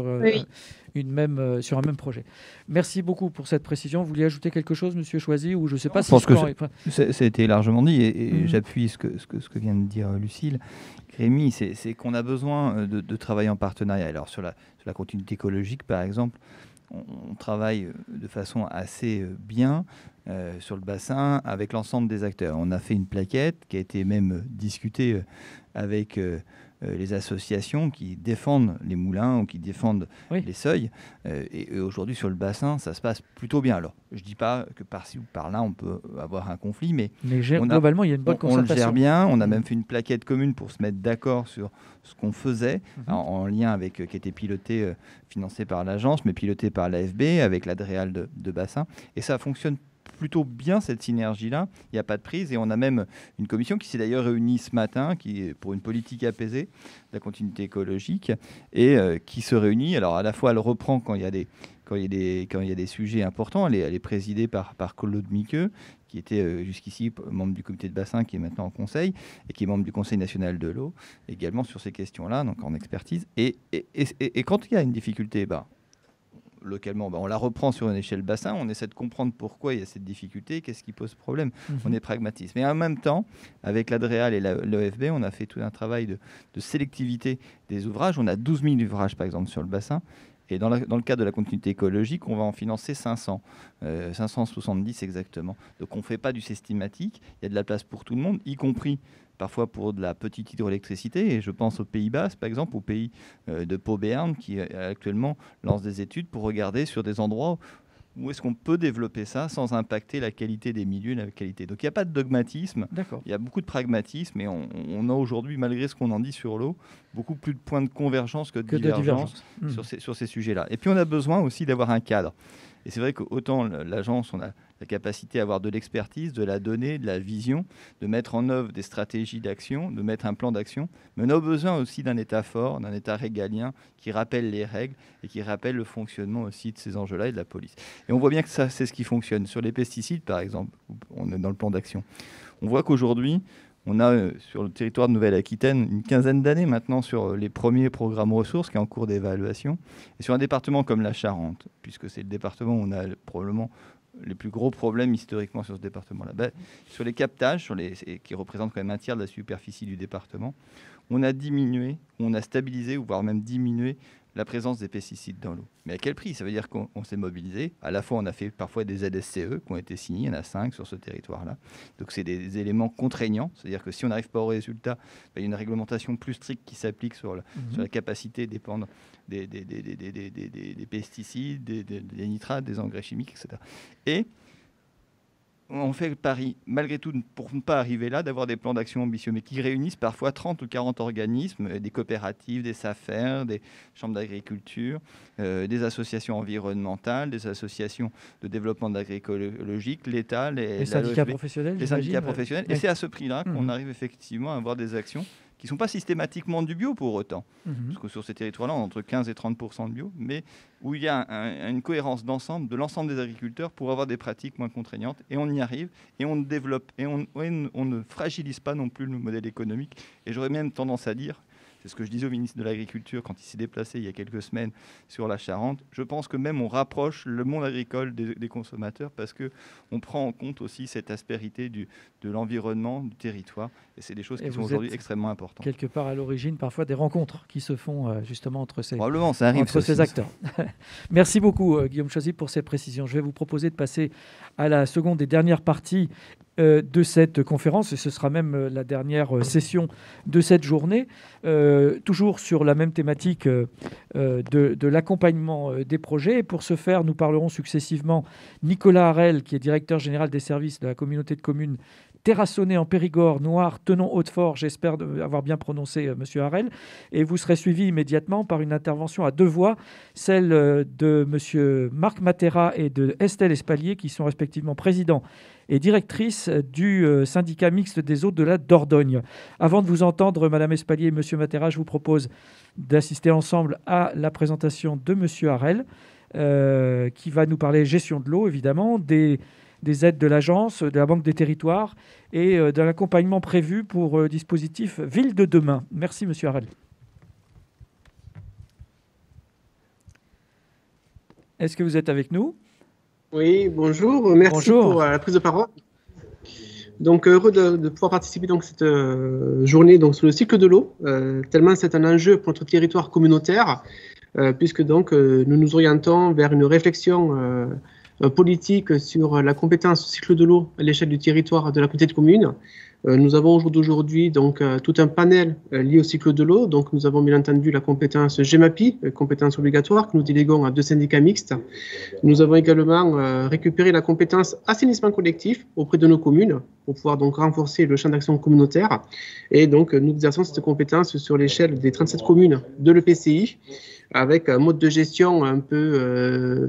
un même projet. Merci beaucoup pour cette précision. Vous vouliez ajouter quelque chose, Monsieur Choisy, ou je ne sais pas si... Je pense que ça a été largement dit, et j'appuie ce que vient de dire Lucille. Rémi, c'est qu'on a besoin de travailler en partenariat. Alors sur la continuité écologique, par exemple, on travaille de façon assez bien sur le bassin avec l'ensemble des acteurs. On a fait une plaquette qui a été même discutée avec les associations qui défendent les moulins ou qui défendent les seuils. Et aujourd'hui, sur le bassin, ça se passe plutôt bien. Alors, je ne dis pas que par-ci ou par-là, on peut avoir un conflit, mais globalement, il y a une bonne concertation. On le gère bien. On a même fait une plaquette commune pour se mettre d'accord sur ce qu'on faisait, en lien avec, qui était piloté, financé par l'agence, mais piloté par l'AFB, avec l'Adréal de bassin. Et ça fonctionne plutôt bien, cette synergie-là. Il n'y a pas de prise, et on a même une commission qui s'est d'ailleurs réunie ce matin, qui est pour une politique apaisée de la continuité écologique, et qui se réunit. Alors à la fois, elle reprend quand il y a des sujets importants. Elle est présidée par Claude Miqueux, qui était jusqu'ici membre du comité de bassin, qui est maintenant en conseil, et qui est membre du Conseil national de l'eau, également sur ces questions-là, donc en expertise. Et quand il y a une difficulté, localement, on la reprend sur une échelle bassin, on essaie de comprendre pourquoi il y a cette difficulté, qu'est-ce qui pose problème. On est pragmatiste. Mais en même temps, avec l'Adréal et l'OFB, on a fait tout un travail de sélectivité des ouvrages. On a 12 000 ouvrages, par exemple, sur le bassin. Et dans le cadre de la continuité écologique, on va en financer 500, 570 exactement. Donc on ne fait pas du systématique, il y a de la place pour tout le monde, y compris parfois pour de la petite hydroélectricité. Et je pense aux Pays-Bas, par exemple, au pays de Pau-Béarn, qui actuellement lance des études pour regarder sur des endroits où est-ce qu'on peut développer ça sans impacter la qualité des milieux et la qualité. Donc il n'y a pas de dogmatisme, il y a beaucoup de pragmatisme, et on a aujourd'hui, malgré ce qu'on en dit sur l'eau, beaucoup plus de points de convergence que de divergence sur ces sujets-là. Et puis on a besoin aussi d'avoir un cadre. Et c'est vrai qu'autant l'agence, on a la capacité à avoir de l'expertise, de la donnée, de la vision, de mettre en œuvre des stratégies d'action, de mettre un plan d'action. Mais on a besoin aussi d'un État fort, d'un État régalien qui rappelle les règles et qui rappelle le fonctionnement aussi de ces enjeux-là et de la police. Et on voit bien que ça, c'est ce qui fonctionne. Sur les pesticides, par exemple, on est dans le plan d'action. On voit qu'aujourd'hui, on a sur le territoire de Nouvelle-Aquitaine une quinzaine d'années maintenant sur les premiers programmes ressources qui est en cours d'évaluation. Et sur un département comme la Charente, puisque c'est le département où on a probablement les plus gros problèmes historiquement sur ce département-là, sur les captages, qui représentent quand même un tiers de la superficie du département, on a diminué, on a stabilisé, voire même diminué la présence des pesticides dans l'eau. Mais à quel prix? Ça veut dire qu'on s'est mobilisé. À la fois, on a fait parfois des ZSCE qui ont été signés. Il y en a 5 sur ce territoire-là. Donc, c'est des éléments contraignants. C'est-à-dire que si on n'arrive pas au résultat, il y a une réglementation plus stricte qui s'applique sur la capacité dépendre des pesticides, des nitrates, des engrais chimiques, etc. Et on fait le pari, malgré tout, pour ne pas arriver là, d'avoir des plans d'action ambitieux, mais qui réunissent parfois 30 ou 40 organismes, des coopératives, des SAFER, des chambres d'agriculture, des associations environnementales, des associations de développement de l'agroécologique, l'État, les syndicats professionnels. Les syndicats professionnels. Ouais. Et c'est à ce prix-là qu'on arrive effectivement à avoir des actions qui ne sont pas systématiquement du bio pour autant. Parce que sur ces territoires-là, on a entre 15 et 30% de bio, mais où il y a une cohérence d'ensemble de l'ensemble des agriculteurs pour avoir des pratiques moins contraignantes. Et on y arrive, et on développe, et on ne fragilise pas non plus le modèle économique. Et j'aurais même tendance à dire, c'est ce que je disais au ministre de l'Agriculture quand il s'est déplacé il y a quelques semaines sur la Charente, je pense que même on rapproche le monde agricole des consommateurs parce qu'on prend en compte aussi cette aspérité de l'environnement, du territoire. Et c'est des choses qui sont aujourd'hui extrêmement importantes. Quelque part à l'origine, parfois des rencontres qui se font justement entre ces, probablement, ça arrive, entre ces acteurs. Merci beaucoup Guillaume Chauzy pour ces précisions. Je vais vous proposer de passer à la seconde et dernière partie de cette conférence, et ce sera même la dernière session de cette journée, toujours sur la même thématique de l'accompagnement des projets. Et pour ce faire, nous parlerons successivement Nicolas Harel, qui est directeur général des services de la communauté de communes Terrassonnais en Périgord, Noir, Tenon, Hautefort. J'espère avoir bien prononcé Monsieur Harel. Et vous serez suivi immédiatement par une intervention à deux voix, celle de Monsieur Marc Matera et de Estelle Espalier, qui sont respectivement présidents et directrice du syndicat mixte des eaux de la Dordogne. Avant de vous entendre, Madame Espalier et Monsieur Matera, je vous propose d'assister ensemble à la présentation de Monsieur Harel, qui va nous parler gestion de l'eau, évidemment, des aides de l'agence, de la Banque des territoires et de l'accompagnement prévu pour dispositif Ville de demain. Merci, Monsieur Harel. Est-ce que vous êtes avec nous ? Oui, bonjour. Merci pour la prise de parole. Donc, heureux de pouvoir participer à cette journée sur le cycle de l'eau, tellement c'est un enjeu pour notre territoire communautaire, puisque donc nous nous orientons vers une réflexion politique sur la compétence cycle de l'eau à l'échelle du territoire de la communauté de communes. Nous avons aujourd'hui tout un panel lié au cycle de l'eau. Donc nous avons bien entendu la compétence GEMAPI, compétence obligatoire que nous déléguons à 2 syndicats mixtes. Nous avons également récupéré la compétence assainissement collectif auprès de nos communes pour pouvoir donc renforcer le champ d'action communautaire. Et donc nous exerçons cette compétence sur l'échelle des 37 communes de l'EPCI avec un mode de gestion un peu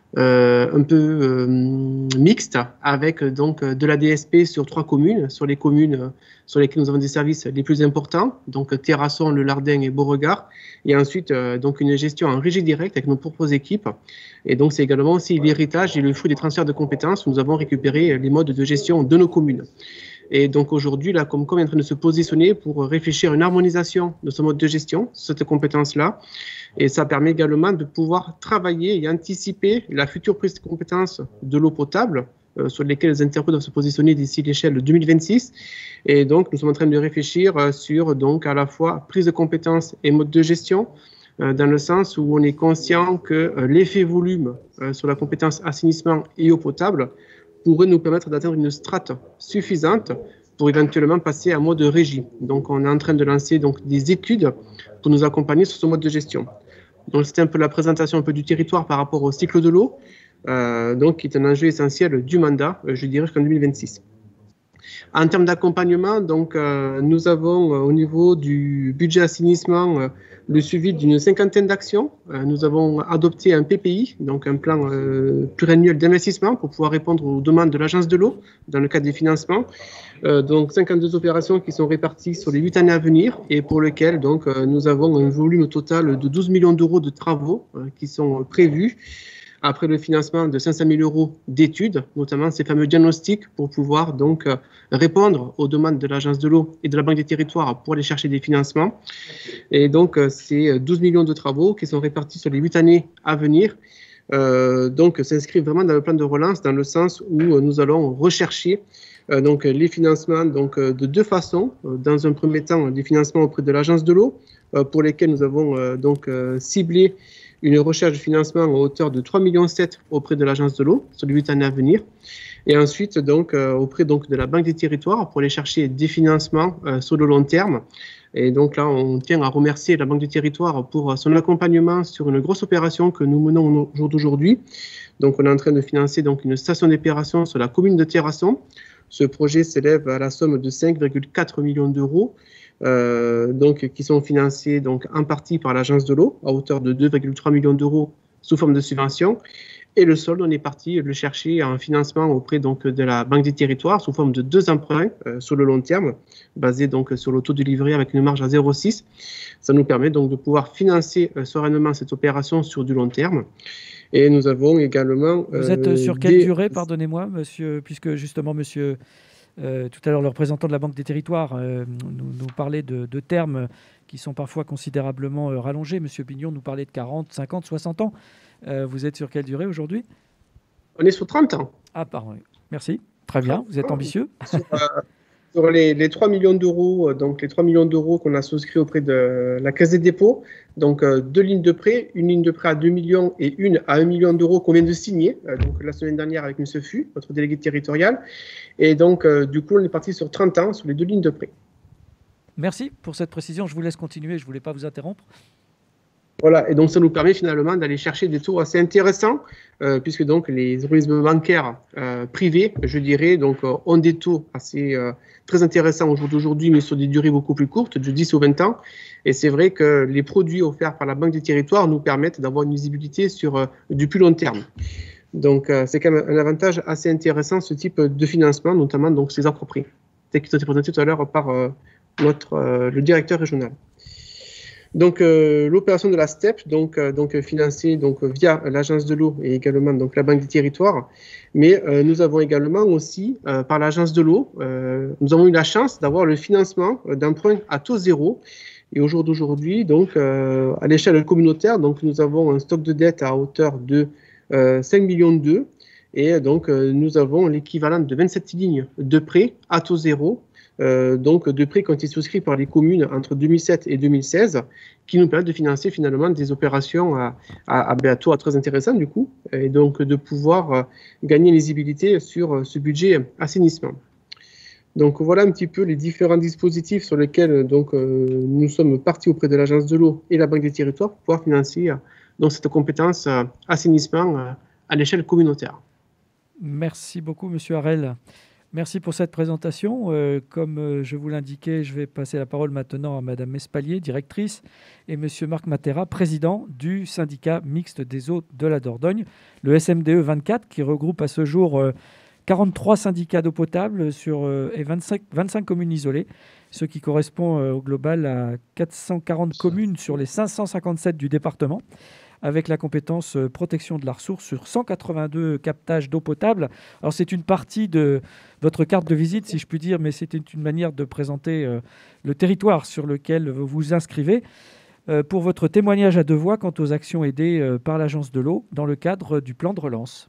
mixte, avec donc de la DSP sur 3 communes, sur les communes sur lesquelles nous avons des services les plus importants, donc Terrasson, Le Lardin et Beauregard, et ensuite donc une gestion en régie directe avec nos propres équipes. Et donc c'est également aussi l'héritage et le fruit des transferts de compétences. Nous avons récupéré les modes de gestion de nos communes. Et donc aujourd'hui, la Comcom est en train de se positionner pour réfléchir à une harmonisation de ce mode de gestion, cette compétence-là. Et ça permet également de pouvoir travailler et anticiper la future prise de compétence de l'eau potable, sur lesquelles les interprètes doivent se positionner d'ici l'échelle de 2026. Et donc, nous sommes en train de réfléchir sur à la fois prise de compétence et mode de gestion, dans le sens où on est conscient que l'effet volume sur la compétence assainissement et eau potable pourrait nous permettre d'atteindre une strate suffisante pour éventuellement passer à mode régie. Donc, on est en train de lancer des études pour nous accompagner sur ce mode de gestion. Donc, c'était un peu la présentation un peu du territoire par rapport au cycle de l'eau, qui est un enjeu essentiel du mandat, je dirais jusqu'en 2026. En termes d'accompagnement, nous avons au niveau du budget assainissement le suivi d'une 50aine d'actions. Nous avons adopté un PPI, donc un plan pluriannuel d'investissement pour pouvoir répondre aux demandes de l'Agence de l'eau dans le cadre des financements. 52 opérations qui sont réparties sur les 8 années à venir et pour lesquelles nous avons un volume total de 12 millions d'euros de travaux qui sont prévus. Après le financement de 500 000 euros d'études, notamment ces fameux diagnostics pour pouvoir répondre aux demandes de l'Agence de l'eau et de la Banque des territoires pour aller chercher des financements. Et donc, ces 12 millions de travaux qui sont répartis sur les 8 années à venir, s'inscrivent vraiment dans le plan de relance dans le sens où nous allons rechercher les financements de 2 façons. Dans un premier temps, des financements auprès de l'Agence de l'eau, pour lesquels nous avons ciblé une recherche de financement à hauteur de 3,7 millions auprès de l'Agence de l'eau sur les 8 années à venir. Et ensuite, auprès de la Banque des territoires pour aller chercher des financements sur le long terme. Et donc là, on tient à remercier la Banque des territoires pour son accompagnement sur une grosse opération que nous menons au jour d'aujourd'hui. Donc, on est en train de financer donc, une station d'épuration sur la commune de Terrasson. Ce projet s'élève à la somme de 5,4 millions d'euros, donc, qui sont financés donc, en partie par l'Agence de l'eau, à hauteur de 2,3 millions d'euros sous forme de subvention. Et le solde, on est parti le chercher en financement auprès donc, de la Banque des Territoires sous forme de 2 emprunts sur le long terme, basés donc, sur le taux de livret avec une marge à 0,6. Ça nous permet donc de pouvoir financer sereinement cette opération sur du long terme. Et nous avons également... Vous êtes sur quelle durée, pardonnez-moi, monsieur, puisque justement, monsieur, tout à l'heure, le représentant de la Banque des Territoires nous parlait de termes qui sont parfois considérablement rallongés. Monsieur Pignon nous parlait de 40, 50, 60 ans. Vous êtes sur quelle durée aujourd'hui? On est sur 30 ans. Ah, pardon. Merci. Très bien. Vous êtes ambitieux. Sur les 3 millions d'euros, donc les 3 millions d'euros qu'on a souscrits auprès de la Caisse des dépôts, donc 2 lignes de prêt, une ligne de prêt à 2 millions et une à 1 million d'euros qu'on vient de signer, donc la semaine dernière avec M. Fu, notre délégué territorial. Et donc, du coup, on est parti sur 30 ans sur les 2 lignes de prêt. Merci pour cette précision. Je vous laisse continuer. Je ne voulais pas vous interrompre. Voilà, et donc ça nous permet finalement d'aller chercher des taux assez intéressants, puisque donc les organismes bancaires privés, je dirais, donc ont des taux assez très intéressants au jour d'aujourd'hui, mais sur des durées beaucoup plus courtes, de 10 ou 20 ans. Et c'est vrai que les produits offerts par la Banque des Territoires nous permettent d'avoir une visibilité sur du plus long terme. Donc c'est quand même un avantage assez intéressant, ce type de financement, notamment donc ces offres prix, qui ont été présentés tout à l'heure par le directeur régional. Donc l'opération de la STEP, donc financée donc via l'Agence de l'eau et également donc la Banque des Territoires, mais nous avons également aussi par l'Agence de l'eau, nous avons eu la chance d'avoir le financement d'emprunts à taux zéro. Et au jour d'aujourd'hui, donc à l'échelle communautaire, donc nous avons un stock de dette à hauteur de 5 millions d'euros, et donc nous avons l'équivalent de 27 lignes de prêts à taux zéro. Donc de prêts qui ont été souscrits par les communes entre 2007 et 2016, qui nous permettent de financer finalement des opérations à taux très intéressants du coup, et donc de pouvoir gagner une lisibilité sur ce budget assainissement. Donc voilà un petit peu les différents dispositifs sur lesquels donc, nous sommes partis auprès de l'Agence de l'eau et la Banque des Territoires pour pouvoir financer donc, cette compétence assainissement à l'échelle communautaire. Merci beaucoup, Monsieur Harel. Merci pour cette présentation. Comme je vous l'indiquais, je vais passer la parole maintenant à Madame Espalier, directrice, et Monsieur Marc Matera, président du syndicat mixte des eaux de la Dordogne, le SMDE 24, qui regroupe à ce jour 43 syndicats d'eau potable et 25 communes isolées, ce qui correspond au global à 440 communes sur les 557 du département, avec la compétence protection de la ressource sur 182 captages d'eau potable. Alors c'est une partie de votre carte de visite, si je puis dire, mais c'était une manière de présenter le territoire sur lequel vous vous inscrivez pour votre témoignage à deux voix quant aux actions aidées par l'Agence de l'eau dans le cadre du plan de relance.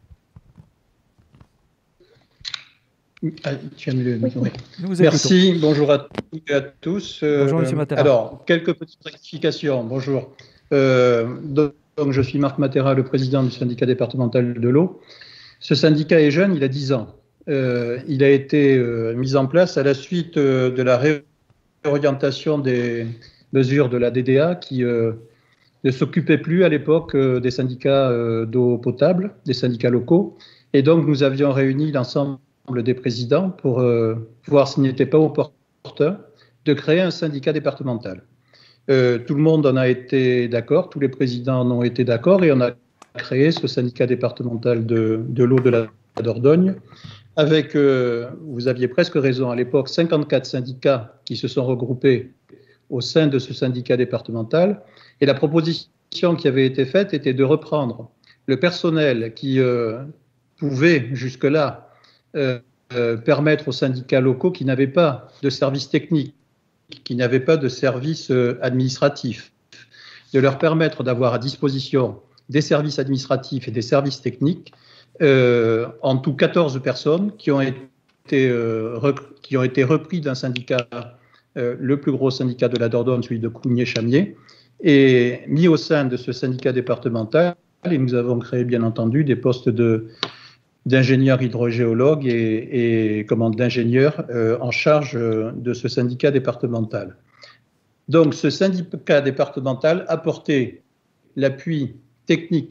Merci, bonjour à toutes et à tous. Bonjour, M. Matera. Alors, quelques petites rectifications. Bonjour. Donc, je suis Marc Matera, le président du syndicat départemental de l'eau. Ce syndicat est jeune, il a 10 ans. Il a été mis en place à la suite de la réorientation des mesures de la DDA qui ne s'occupait plus à l'époque des syndicats d'eau potable, des syndicats locaux. Et donc, nous avions réuni l'ensemble des présidents pour voir s'il n'était pas opportun de créer un syndicat départemental. Tout le monde en a été d'accord, tous les présidents en ont été d'accord et on a créé ce syndicat départemental de l'eau de la Dordogne avec, vous aviez presque raison, à l'époque, 54 syndicats qui se sont regroupés au sein de ce syndicat départemental. Et la proposition qui avait été faite était de reprendre le personnel qui pouvait jusque-là permettre aux syndicats locaux qui n'avaient pas de services techniques, qui n'avaient pas de services administratifs, de leur permettre d'avoir à disposition des services administratifs et des services techniques, en tout 14 personnes qui ont été repris d'un syndicat, le plus gros syndicat de la Dordogne, celui de Cougnier-Chamier, et mis au sein de ce syndicat départemental. Et nous avons créé, bien entendu, des postes d'ingénieurs hydrogéologues et d'ingénieurs en charge de ce syndicat départemental. Donc, ce syndicat départemental apportait l'appui technique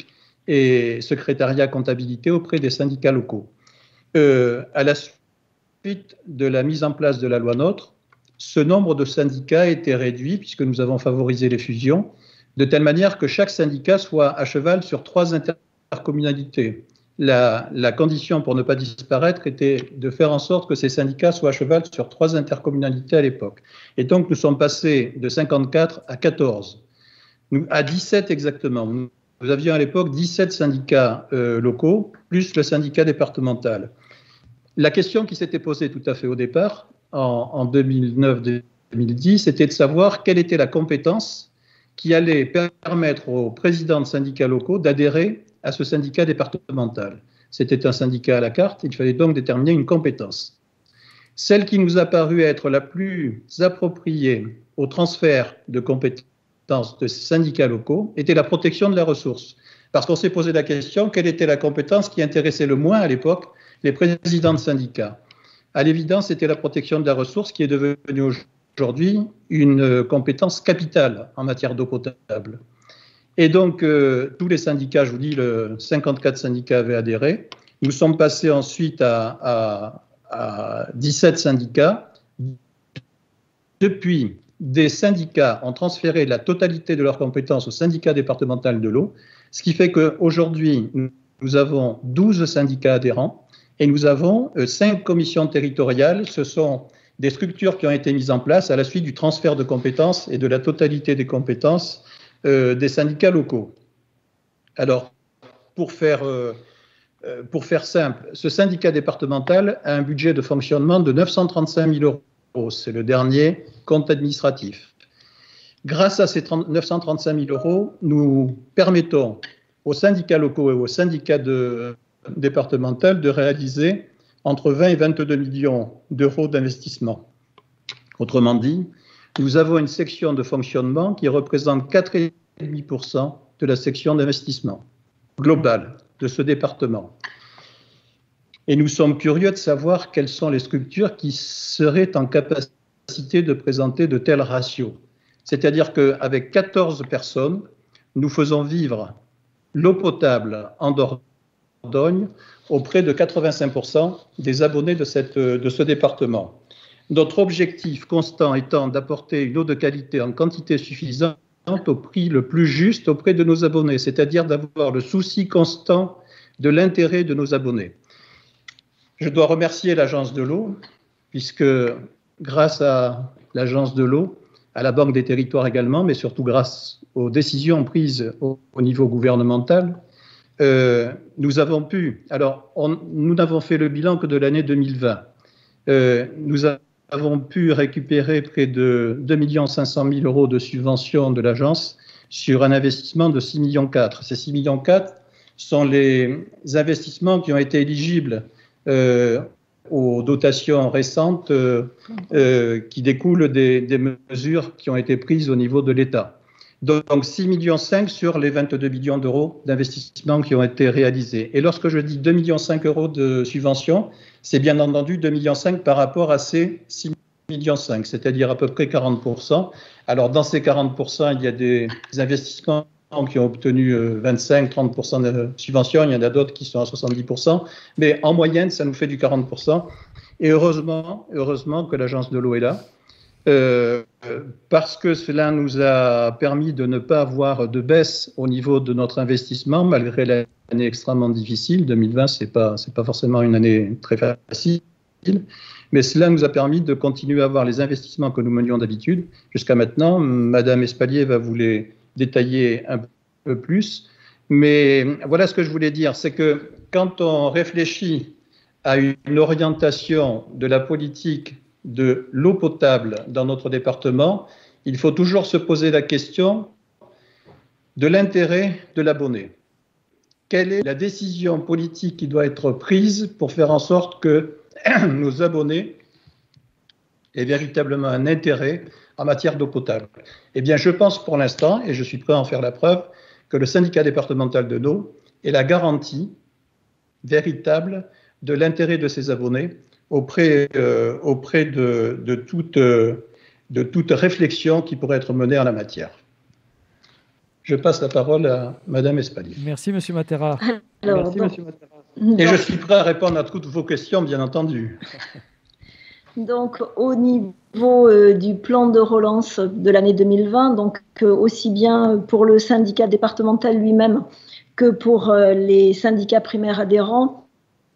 et secrétariat comptabilité auprès des syndicats locaux. À la suite de la mise en place de la loi NOTRe, ce nombre de syndicats a été réduit puisque nous avons favorisé les fusions, de telle manière que chaque syndicat soit à cheval sur 3 intercommunalités. La condition pour ne pas disparaître était de faire en sorte que ces syndicats soient à cheval sur 3 intercommunalités à l'époque. Et donc nous sommes passés de 54 à 14, à 17 exactement. Nous avions à l'époque 17 syndicats locaux, plus le syndicat départemental. La question qui s'était posée tout à fait au départ, en 2009-2010, c'était de savoir quelle était la compétence qui allait permettre aux présidents de syndicats locaux d'adhérer à ce syndicat départemental. C'était un syndicat à la carte, il fallait donc déterminer une compétence. Celle qui nous a paru être la plus appropriée au transfert de compétences de ces syndicats locaux était la protection de la ressource. Parce qu'on s'est posé la question, quelle était la compétence qui intéressait le moins à l'époque les présidents de syndicats? À l'évidence, c'était la protection de la ressource qui est devenue aujourd'hui une compétence capitale en matière d'eau potable. Et donc, tous les syndicats, je vous dis, 54 syndicats avaient adhéré. Nous sommes passés ensuite à 17 syndicats. Depuis, des syndicats ont transféré la totalité de leurs compétences au syndicat départemental de l'eau, ce qui fait qu'aujourd'hui, nous avons 12 syndicats adhérents et nous avons 5 commissions territoriales. Ce sont des structures qui ont été mises en place à la suite du transfert de compétences et de la totalité des compétences des syndicats locaux. Alors, pour faire simple, ce syndicat départemental a un budget de fonctionnement de 935 000 €. C'est le dernier compte administratif. Grâce à ces 935 000 €, nous permettons aux syndicats locaux et aux syndicats départementaux de réaliser entre 20 et 22 millions d'euros d'investissement. Autrement dit, nous avons une section de fonctionnement qui représente 4,5% de la section d'investissement globale de ce département. Et nous sommes curieux de savoir quelles sont les structures qui seraient en capacité de présenter de tels ratios. C'est-à-dire qu'avec 14 personnes, nous faisons vivre l'eau potable en Dordogne auprès de 85% des abonnés de ce département. Notre objectif constant étant d'apporter une eau de qualité en quantité suffisante au prix le plus juste auprès de nos abonnés, c'est-à-dire d'avoir le souci constant de l'intérêt de nos abonnés. Je dois remercier l'Agence de l'eau, puisque grâce à l'Agence de l'eau, à la Banque des territoires également, mais surtout grâce aux décisions prises au niveau gouvernemental, nous avons pu, alors nous n'avons fait le bilan que de l'année 2020, nous avons pu récupérer près de 2 500 000 € de subventions de l'agence sur un investissement de 6,4 millions. Ces 6,4 millions sont les investissements qui ont été éligibles aux dotations récentes qui découlent des mesures qui ont été prises au niveau de l'État. Donc 6,5 millions sur les 22 millions d'euros d'investissement qui ont été réalisés. Et lorsque je dis 2,5 millions € de subventions, c'est bien entendu 2,5 millions par rapport à ces 6,5 millions, c'est-à-dire à peu près 40%. Alors dans ces 40%, il y a des investissements qui ont obtenu 25-30% de subventions, il y en a d'autres qui sont à 70%, mais en moyenne, ça nous fait du 40%. Et heureusement que l'Agence de l'eau est là, parce que cela nous a permis de ne pas avoir de baisse au niveau de notre investissement, malgré l'année extrêmement difficile. 2020, c'est pas forcément une année très facile, mais cela nous a permis de continuer à avoir les investissements que nous menions d'habitude jusqu'à maintenant. Madame Espalier va vous les détailler un peu plus, mais voilà ce que je voulais dire, c'est que quand on réfléchit à une orientation de la politique de l'eau potable dans notre département, il faut toujours se poser la question de l'intérêt de l'abonné. Quelle est la décision politique qui doit être prise pour faire en sorte que nos abonnés aient véritablement un intérêt en matière d'eau potable? Eh bien, je pense pour l'instant, et je suis prêt à en faire la preuve, que le syndicat départemental de l'eau est la garantie véritable de l'intérêt de ses abonnés auprès de toute réflexion qui pourrait être menée en la matière. Je passe la parole à Madame Espalier. Merci, Monsieur Matera. Alors, Merci, donc, Monsieur Matera. Et je suis prêt à répondre à toutes vos questions, bien entendu. donc, au niveau du plan de relance de l'année 2020, donc aussi bien pour le syndicat départemental lui-même que pour les syndicats primaires adhérents,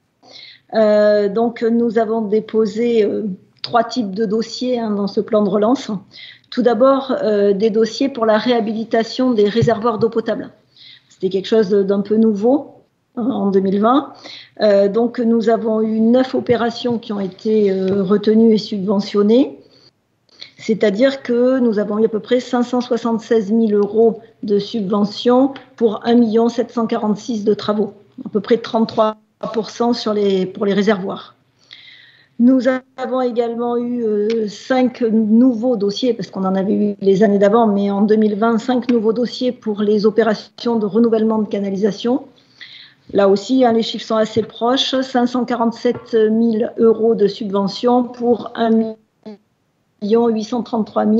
donc nous avons déposé 3 types de dossiers dans ce plan de relance. Tout d'abord, des dossiers pour la réhabilitation des réservoirs d'eau potable. C'était quelque chose d'un peu nouveau en 2020. Donc, nous avons eu 9 opérations qui ont été retenues et subventionnées. C'est-à-dire que nous avons eu à peu près 576 000 € de subventions pour 1 746 000 de travaux, à peu près 33% pour les réservoirs. Nous avons également eu 5 nouveaux dossiers, parce qu'on en avait eu les années d'avant, mais en 2020, 5 nouveaux dossiers pour les opérations de renouvellement de canalisation. Là aussi, les chiffres sont assez proches, 547 000 € de subventions pour 1 833 000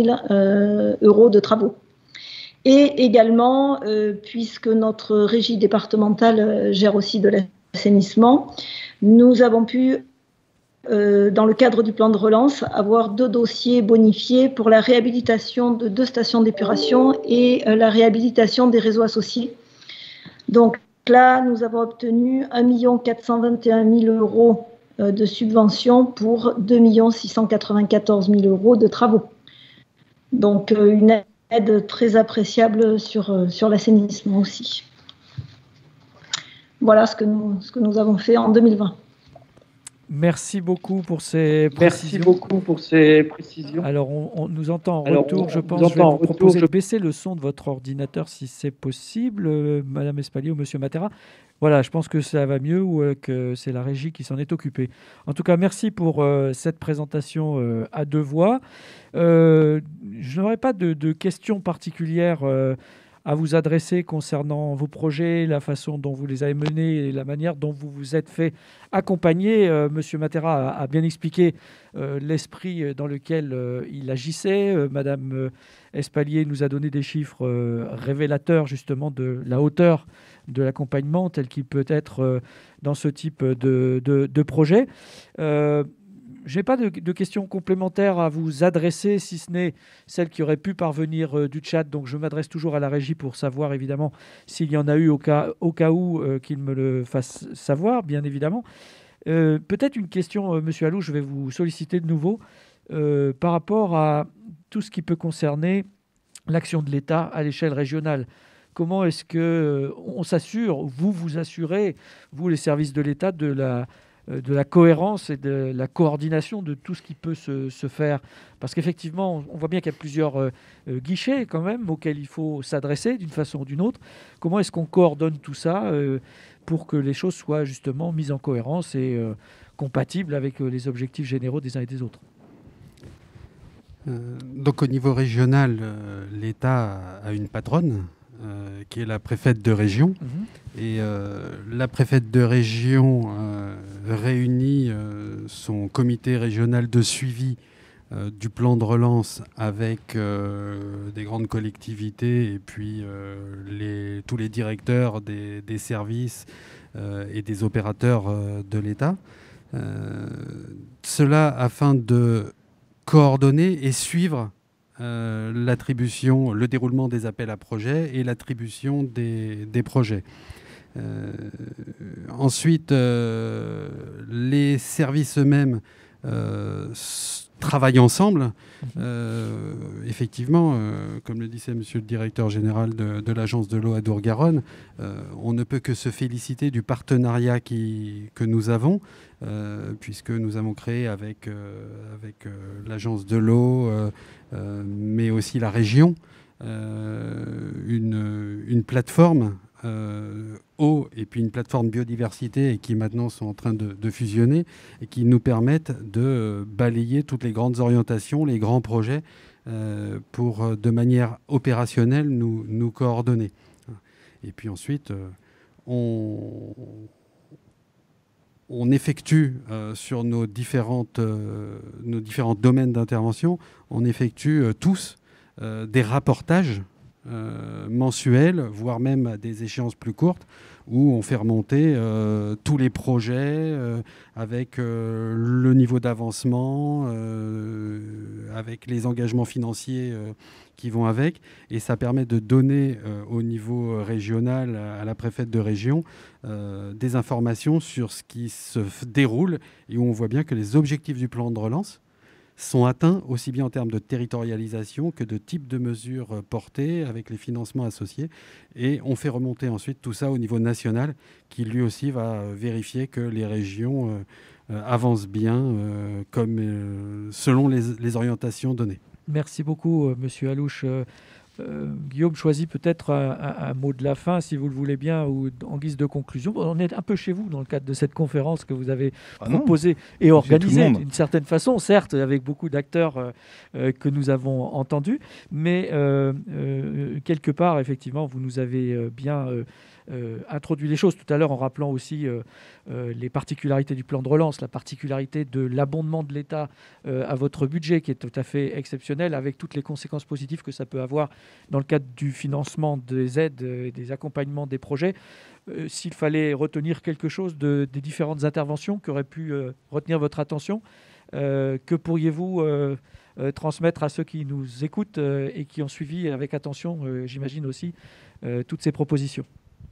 € de travaux. Et également, puisque notre régie départementale gère aussi de l'assainissement, nous avons pu dans le cadre du plan de relance, avoir 2 dossiers bonifiés pour la réhabilitation de 2 stations d'épuration et la réhabilitation des réseaux associés. Donc là, nous avons obtenu 1 421 000 € de subventions pour 2 694 000 € de travaux. Donc une aide très appréciable sur l'assainissement aussi. Voilà ce que nous avons fait en 2020. Merci beaucoup pour ces précisions. Alors, on nous entend en retour, je pense. Je vais vous proposer de baisser le son de votre ordinateur si c'est possible, Madame Espalier ou Monsieur Matera. Voilà, je pense que ça va mieux ou que c'est la régie qui s'en est occupée. En tout cas, merci pour cette présentation à 2 voix. Je n'aurai pas de questions particulières à vous adresser concernant vos projets, la façon dont vous les avez menés et la manière dont vous vous êtes fait accompagner. Monsieur Matera a bien expliqué l'esprit dans lequel il agissait. Madame Espalier nous a donné des chiffres révélateurs justement de la hauteur de l'accompagnement tel qu'il peut être dans ce type de projet. Je n'ai pas de questions complémentaires à vous adresser, si ce n'est celles qui auraient pu parvenir du chat. Donc, je m'adresse toujours à la régie pour savoir, évidemment, s'il y en a eu au cas où qu'il me le fasse savoir, bien évidemment. Peut-être une question, Monsieur Alou, je vais vous solliciter de nouveau par rapport à tout ce qui peut concerner l'action de l'État à l'échelle régionale. Comment est-ce qu'on s'assure, vous assurez, vous, les services de l'État, de la cohérence et de la coordination de tout ce qui peut se faire. Parce qu'effectivement, on voit bien qu'il y a plusieurs guichets quand même auxquels il faut s'adresser d'une façon ou d'une autre. Comment est-ce qu'on coordonne tout ça pour que les choses soient justement mises en cohérence et compatibles avec les objectifs généraux des uns et des autres? Donc au niveau régional, l'État a une patronne qui est la préfète de région. Et la préfète de région réunit son comité régional de suivi du plan de relance avec des grandes collectivités et puis tous les directeurs des services et des opérateurs de l'État. Cela afin de coordonner et suivre l'attribution, le déroulement des appels à projets et l'attribution des projets. Ensuite, les services eux-mêmes travaillent ensemble. Effectivement, comme le disait monsieur le directeur général de l'agence de l'eau à Dour-Garonne, on ne peut que se féliciter du partenariat que nous avons, puisque nous avons créé avec l'agence de l'eau, mais aussi la région, une plateforme eau et puis une plateforme biodiversité et qui maintenant sont en train de fusionner et qui nous permettent de balayer toutes les grandes orientations, les grands projets pour de manière opérationnelle nous coordonner. Et puis ensuite, on effectue sur nos différents domaines d'intervention, on effectue tous des rapportages mensuelles, voire même à des échéances plus courtes, où on fait remonter tous les projets avec le niveau d'avancement, avec les engagements financiers qui vont avec. Et ça permet de donner au niveau régional, à la préfète de région, des informations sur ce qui se déroule et où on voit bien que les objectifs du plan de relance sont atteints aussi bien en termes de territorialisation que de type de mesures portées avec les financements associés. Et on fait remonter ensuite tout ça au niveau national qui lui aussi va vérifier que les régions avancent bien selon les orientations données. Merci beaucoup, Monsieur Alouche. Guillaume choisit peut-être un mot de la fin, si vous le voulez bien, ou en guise de conclusion. On est un peu chez vous dans le cadre de cette conférence que vous avez proposée et organisée d'une certaine façon, certes, avec beaucoup d'acteurs que nous avons entendus, mais quelque part, effectivement, vous nous avez bien introduit les choses tout à l'heure en rappelant aussi les particularités du plan de relance, la particularité de l'abondement de l'État à votre budget qui est tout à fait exceptionnel, avec toutes les conséquences positives que ça peut avoir dans le cadre du financement des aides et des accompagnements des projets. S'il fallait retenir quelque chose des différentes interventions qui auraient pu retenir votre attention, que pourriez-vous transmettre à ceux qui nous écoutent et qui ont suivi avec attention, j'imagine aussi, toutes ces propositions?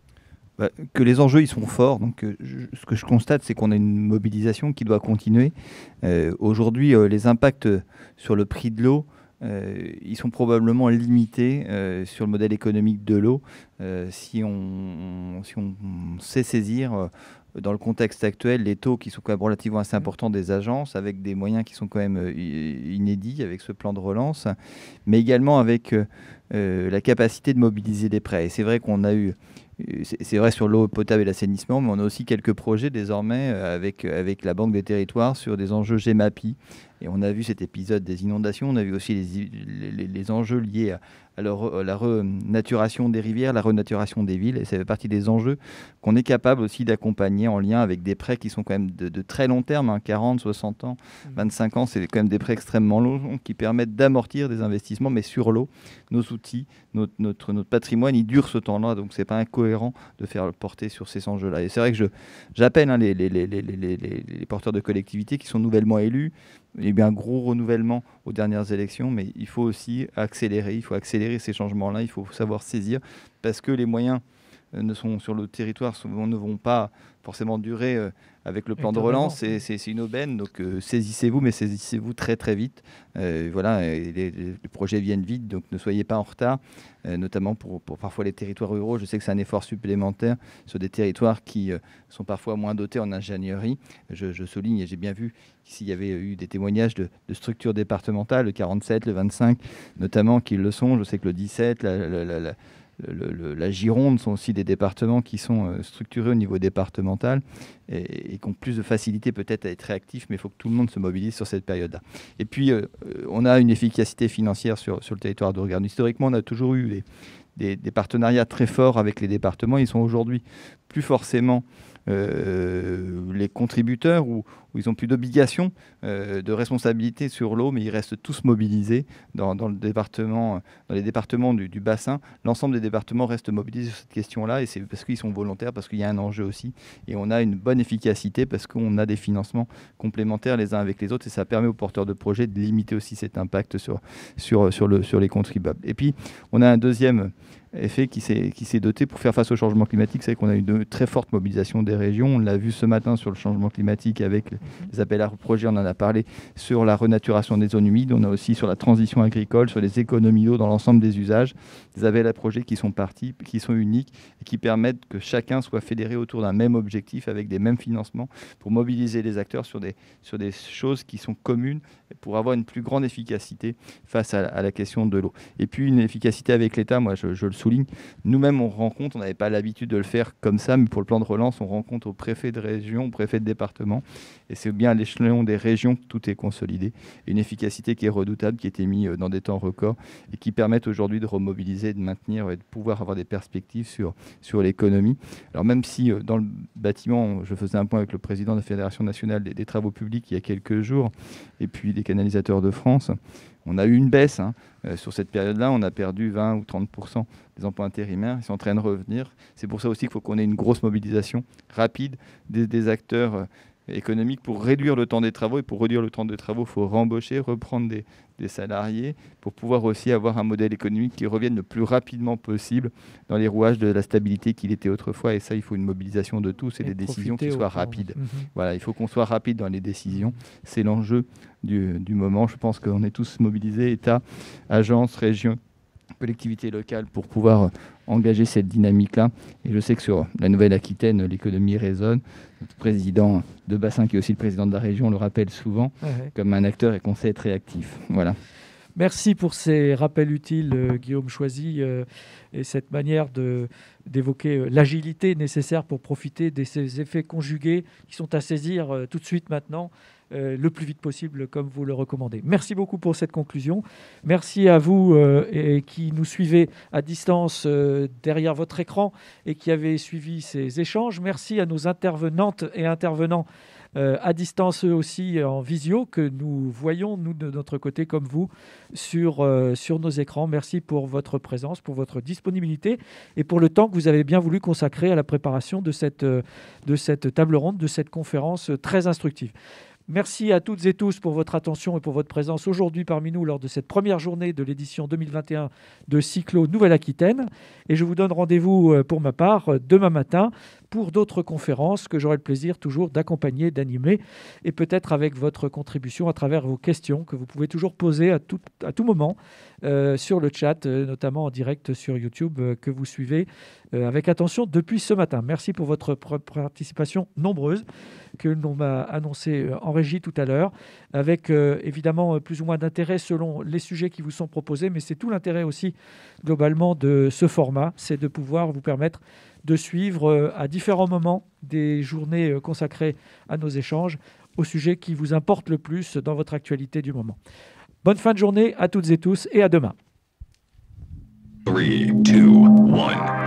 Que les enjeux ils sont forts. Donc, ce que je constate, c'est qu'on a une mobilisation qui doit continuer. Aujourd'hui, les impacts sur le prix de l'eau, ils sont probablement limités sur le modèle économique de l'eau si on sait saisir dans le contexte actuel les taux qui sont quand même relativement assez importants des agences, avec des moyens qui sont quand même inédits avec ce plan de relance, mais également avec la capacité de mobiliser des prêts. Et c'est vrai qu'on a eu c'est vrai sur l'eau potable et l'assainissement, mais on a aussi quelques projets désormais avec la Banque des Territoires sur des enjeux GEMAPI. Et on a vu cet épisode des inondations, on a vu aussi les enjeux liés à la renaturation des rivières, la renaturation des villes. Et ça fait partie des enjeux qu'on est capable aussi d'accompagner en lien avec des prêts qui sont quand même de très long terme, 40, 60 ans, 25 ans. C'est quand même des prêts extrêmement longs qui permettent d'amortir des investissements, mais sur l'eau, nos outils, notre patrimoine, il dure ce temps-là. Donc, ce n'est pas incohérent de faire porter sur ces enjeux-là. Et c'est vrai que j'appelle les porteurs de collectivités qui sont nouvellement élus. Il y a eu un gros renouvellement aux dernières élections, mais il faut aussi accélérer ces changements-là, il faut savoir saisir, parce que les moyens sur le territoire ne vont pas forcément durer avec le plan de relance, c'est une aubaine, donc saisissez-vous, mais saisissez-vous très très vite. Voilà, les projets viennent vite, donc ne soyez pas en retard, notamment pour parfois les territoires ruraux. Je sais que c'est un effort supplémentaire sur des territoires qui sont parfois moins dotés en ingénierie. Je souligne, et j'ai bien vu s'il y avait eu des témoignages de structures départementales, le 47, le 25 notamment, qui le sont. Je sais que le 17, la Gironde sont aussi des départements qui sont structurés au niveau départemental et qui ont plus de facilité peut-être à être réactifs, mais il faut que tout le monde se mobilise sur cette période-là. Et puis, on a une efficacité financière sur le territoire de Dourgard. Historiquement, on a toujours eu des partenariats très forts avec les départements. Ils sont aujourd'hui plus forcément les contributeurs où ils n'ont plus d'obligation de responsabilité sur l'eau, mais ils restent tous mobilisés dans les départements du bassin. L'ensemble des départements restent mobilisés sur cette question-là, et c'est parce qu'ils sont volontaires, parce qu'il y a un enjeu aussi, et on a une bonne efficacité parce qu'on a des financements complémentaires les uns avec les autres, et ça permet aux porteurs de projets de limiter aussi cet impact sur les contribuables. Et puis, on a un deuxième effet qui s'est doté pour faire face au changement climatique, c'est qu'on a eu une très forte mobilisation des régions. On l'a vu ce matin sur le changement climatique avec les appels à projets, on en a parlé, sur la renaturation des zones humides. On a aussi sur la transition agricole, sur les économies d'eau dans l'ensemble des usages, des appels à projets qui sont uniques et qui permettent que chacun soit fédéré autour d'un même objectif avec des mêmes financements pour mobiliser les acteurs sur des choses qui sont communes pour avoir une plus grande efficacité face à la question de l'eau. Et puis une efficacité avec l'État, moi je le souligne, nous-mêmes on rencontre, on n'avait pas l'habitude de le faire comme ça, mais pour le plan de relance, on rencontre au préfet de région, au préfet de département, et c'est bien à l'échelon des régions que tout est consolidé. Et une efficacité qui est redoutable, qui a été mise dans des temps records, et qui permettent aujourd'hui de remobiliser, de maintenir et de pouvoir avoir des perspectives sur l'économie. Alors même si dans le bâtiment, je faisais un point avec le président de la Fédération nationale des travaux publics il y a quelques jours, et puis des canalisateurs de France, On a eu une baisse sur cette période-là, on a perdu 20 ou 30% des emplois intérimaires, ils sont en train de revenir. C'est pour ça aussi qu'il faut qu'on ait une grosse mobilisation rapide des acteurs économiques pour réduire le temps des travaux. Et pour réduire le temps des travaux, il faut rembaucher, reprendre des salariés pour pouvoir aussi avoir un modèle économique qui revienne le plus rapidement possible dans les rouages de la stabilité qu'il était autrefois. Et ça, il faut une mobilisation de tous et des décisions qui soient rapides. Voilà, il faut qu'on soit rapide dans les décisions. C'est l'enjeu du moment. Je pense qu'on est tous mobilisés, État, agences, régions, collectivités locales, pour pouvoir engager cette dynamique-là. Et je sais que sur la Nouvelle-Aquitaine, l'économie résonne. Notre président de bassin, qui est aussi le président de la région, le rappelle souvent comme un acteur et qu'on sait être réactif. Voilà. Merci pour ces rappels utiles, Guillaume Choisy, et cette manière d'évoquer l'agilité nécessaire pour profiter de ces effets conjugués qui sont à saisir tout de suite maintenant, le plus vite possible, comme vous le recommandez. Merci beaucoup pour cette conclusion. Merci à vous qui nous suivez à distance derrière votre écran et qui avez suivi ces échanges. Merci à nos intervenantes et intervenants à distance, eux aussi en visio, que nous voyons, nous, de notre côté, comme vous, sur nos écrans. Merci pour votre présence, pour votre disponibilité et pour le temps que vous avez bien voulu consacrer à la préparation de cette table ronde, de cette conférence très instructive. Merci à toutes et tous pour votre attention et pour votre présence aujourd'hui parmi nous lors de cette première journée de l'édition 2021 de Cyclo Nouvelle-Aquitaine. Et je vous donne rendez-vous pour ma part demain matin pour d'autres conférences que j'aurai le plaisir toujours d'accompagner, d'animer, et peut-être avec votre contribution à travers vos questions que vous pouvez toujours poser à tout moment sur le chat, notamment en direct sur YouTube, que vous suivez avec attention depuis ce matin. Merci pour votre participation nombreuse que l'on m'a annoncé en régie tout à l'heure, avec évidemment plus ou moins d'intérêt selon les sujets qui vous sont proposés, mais c'est tout l'intérêt aussi globalement de ce format, c'est de pouvoir vous permettre de suivre à différents moments des journées consacrées à nos échanges aux sujets qui vous importent le plus dans votre actualité du moment. Bonne fin de journée à toutes et tous et à demain. 3, 2, 1.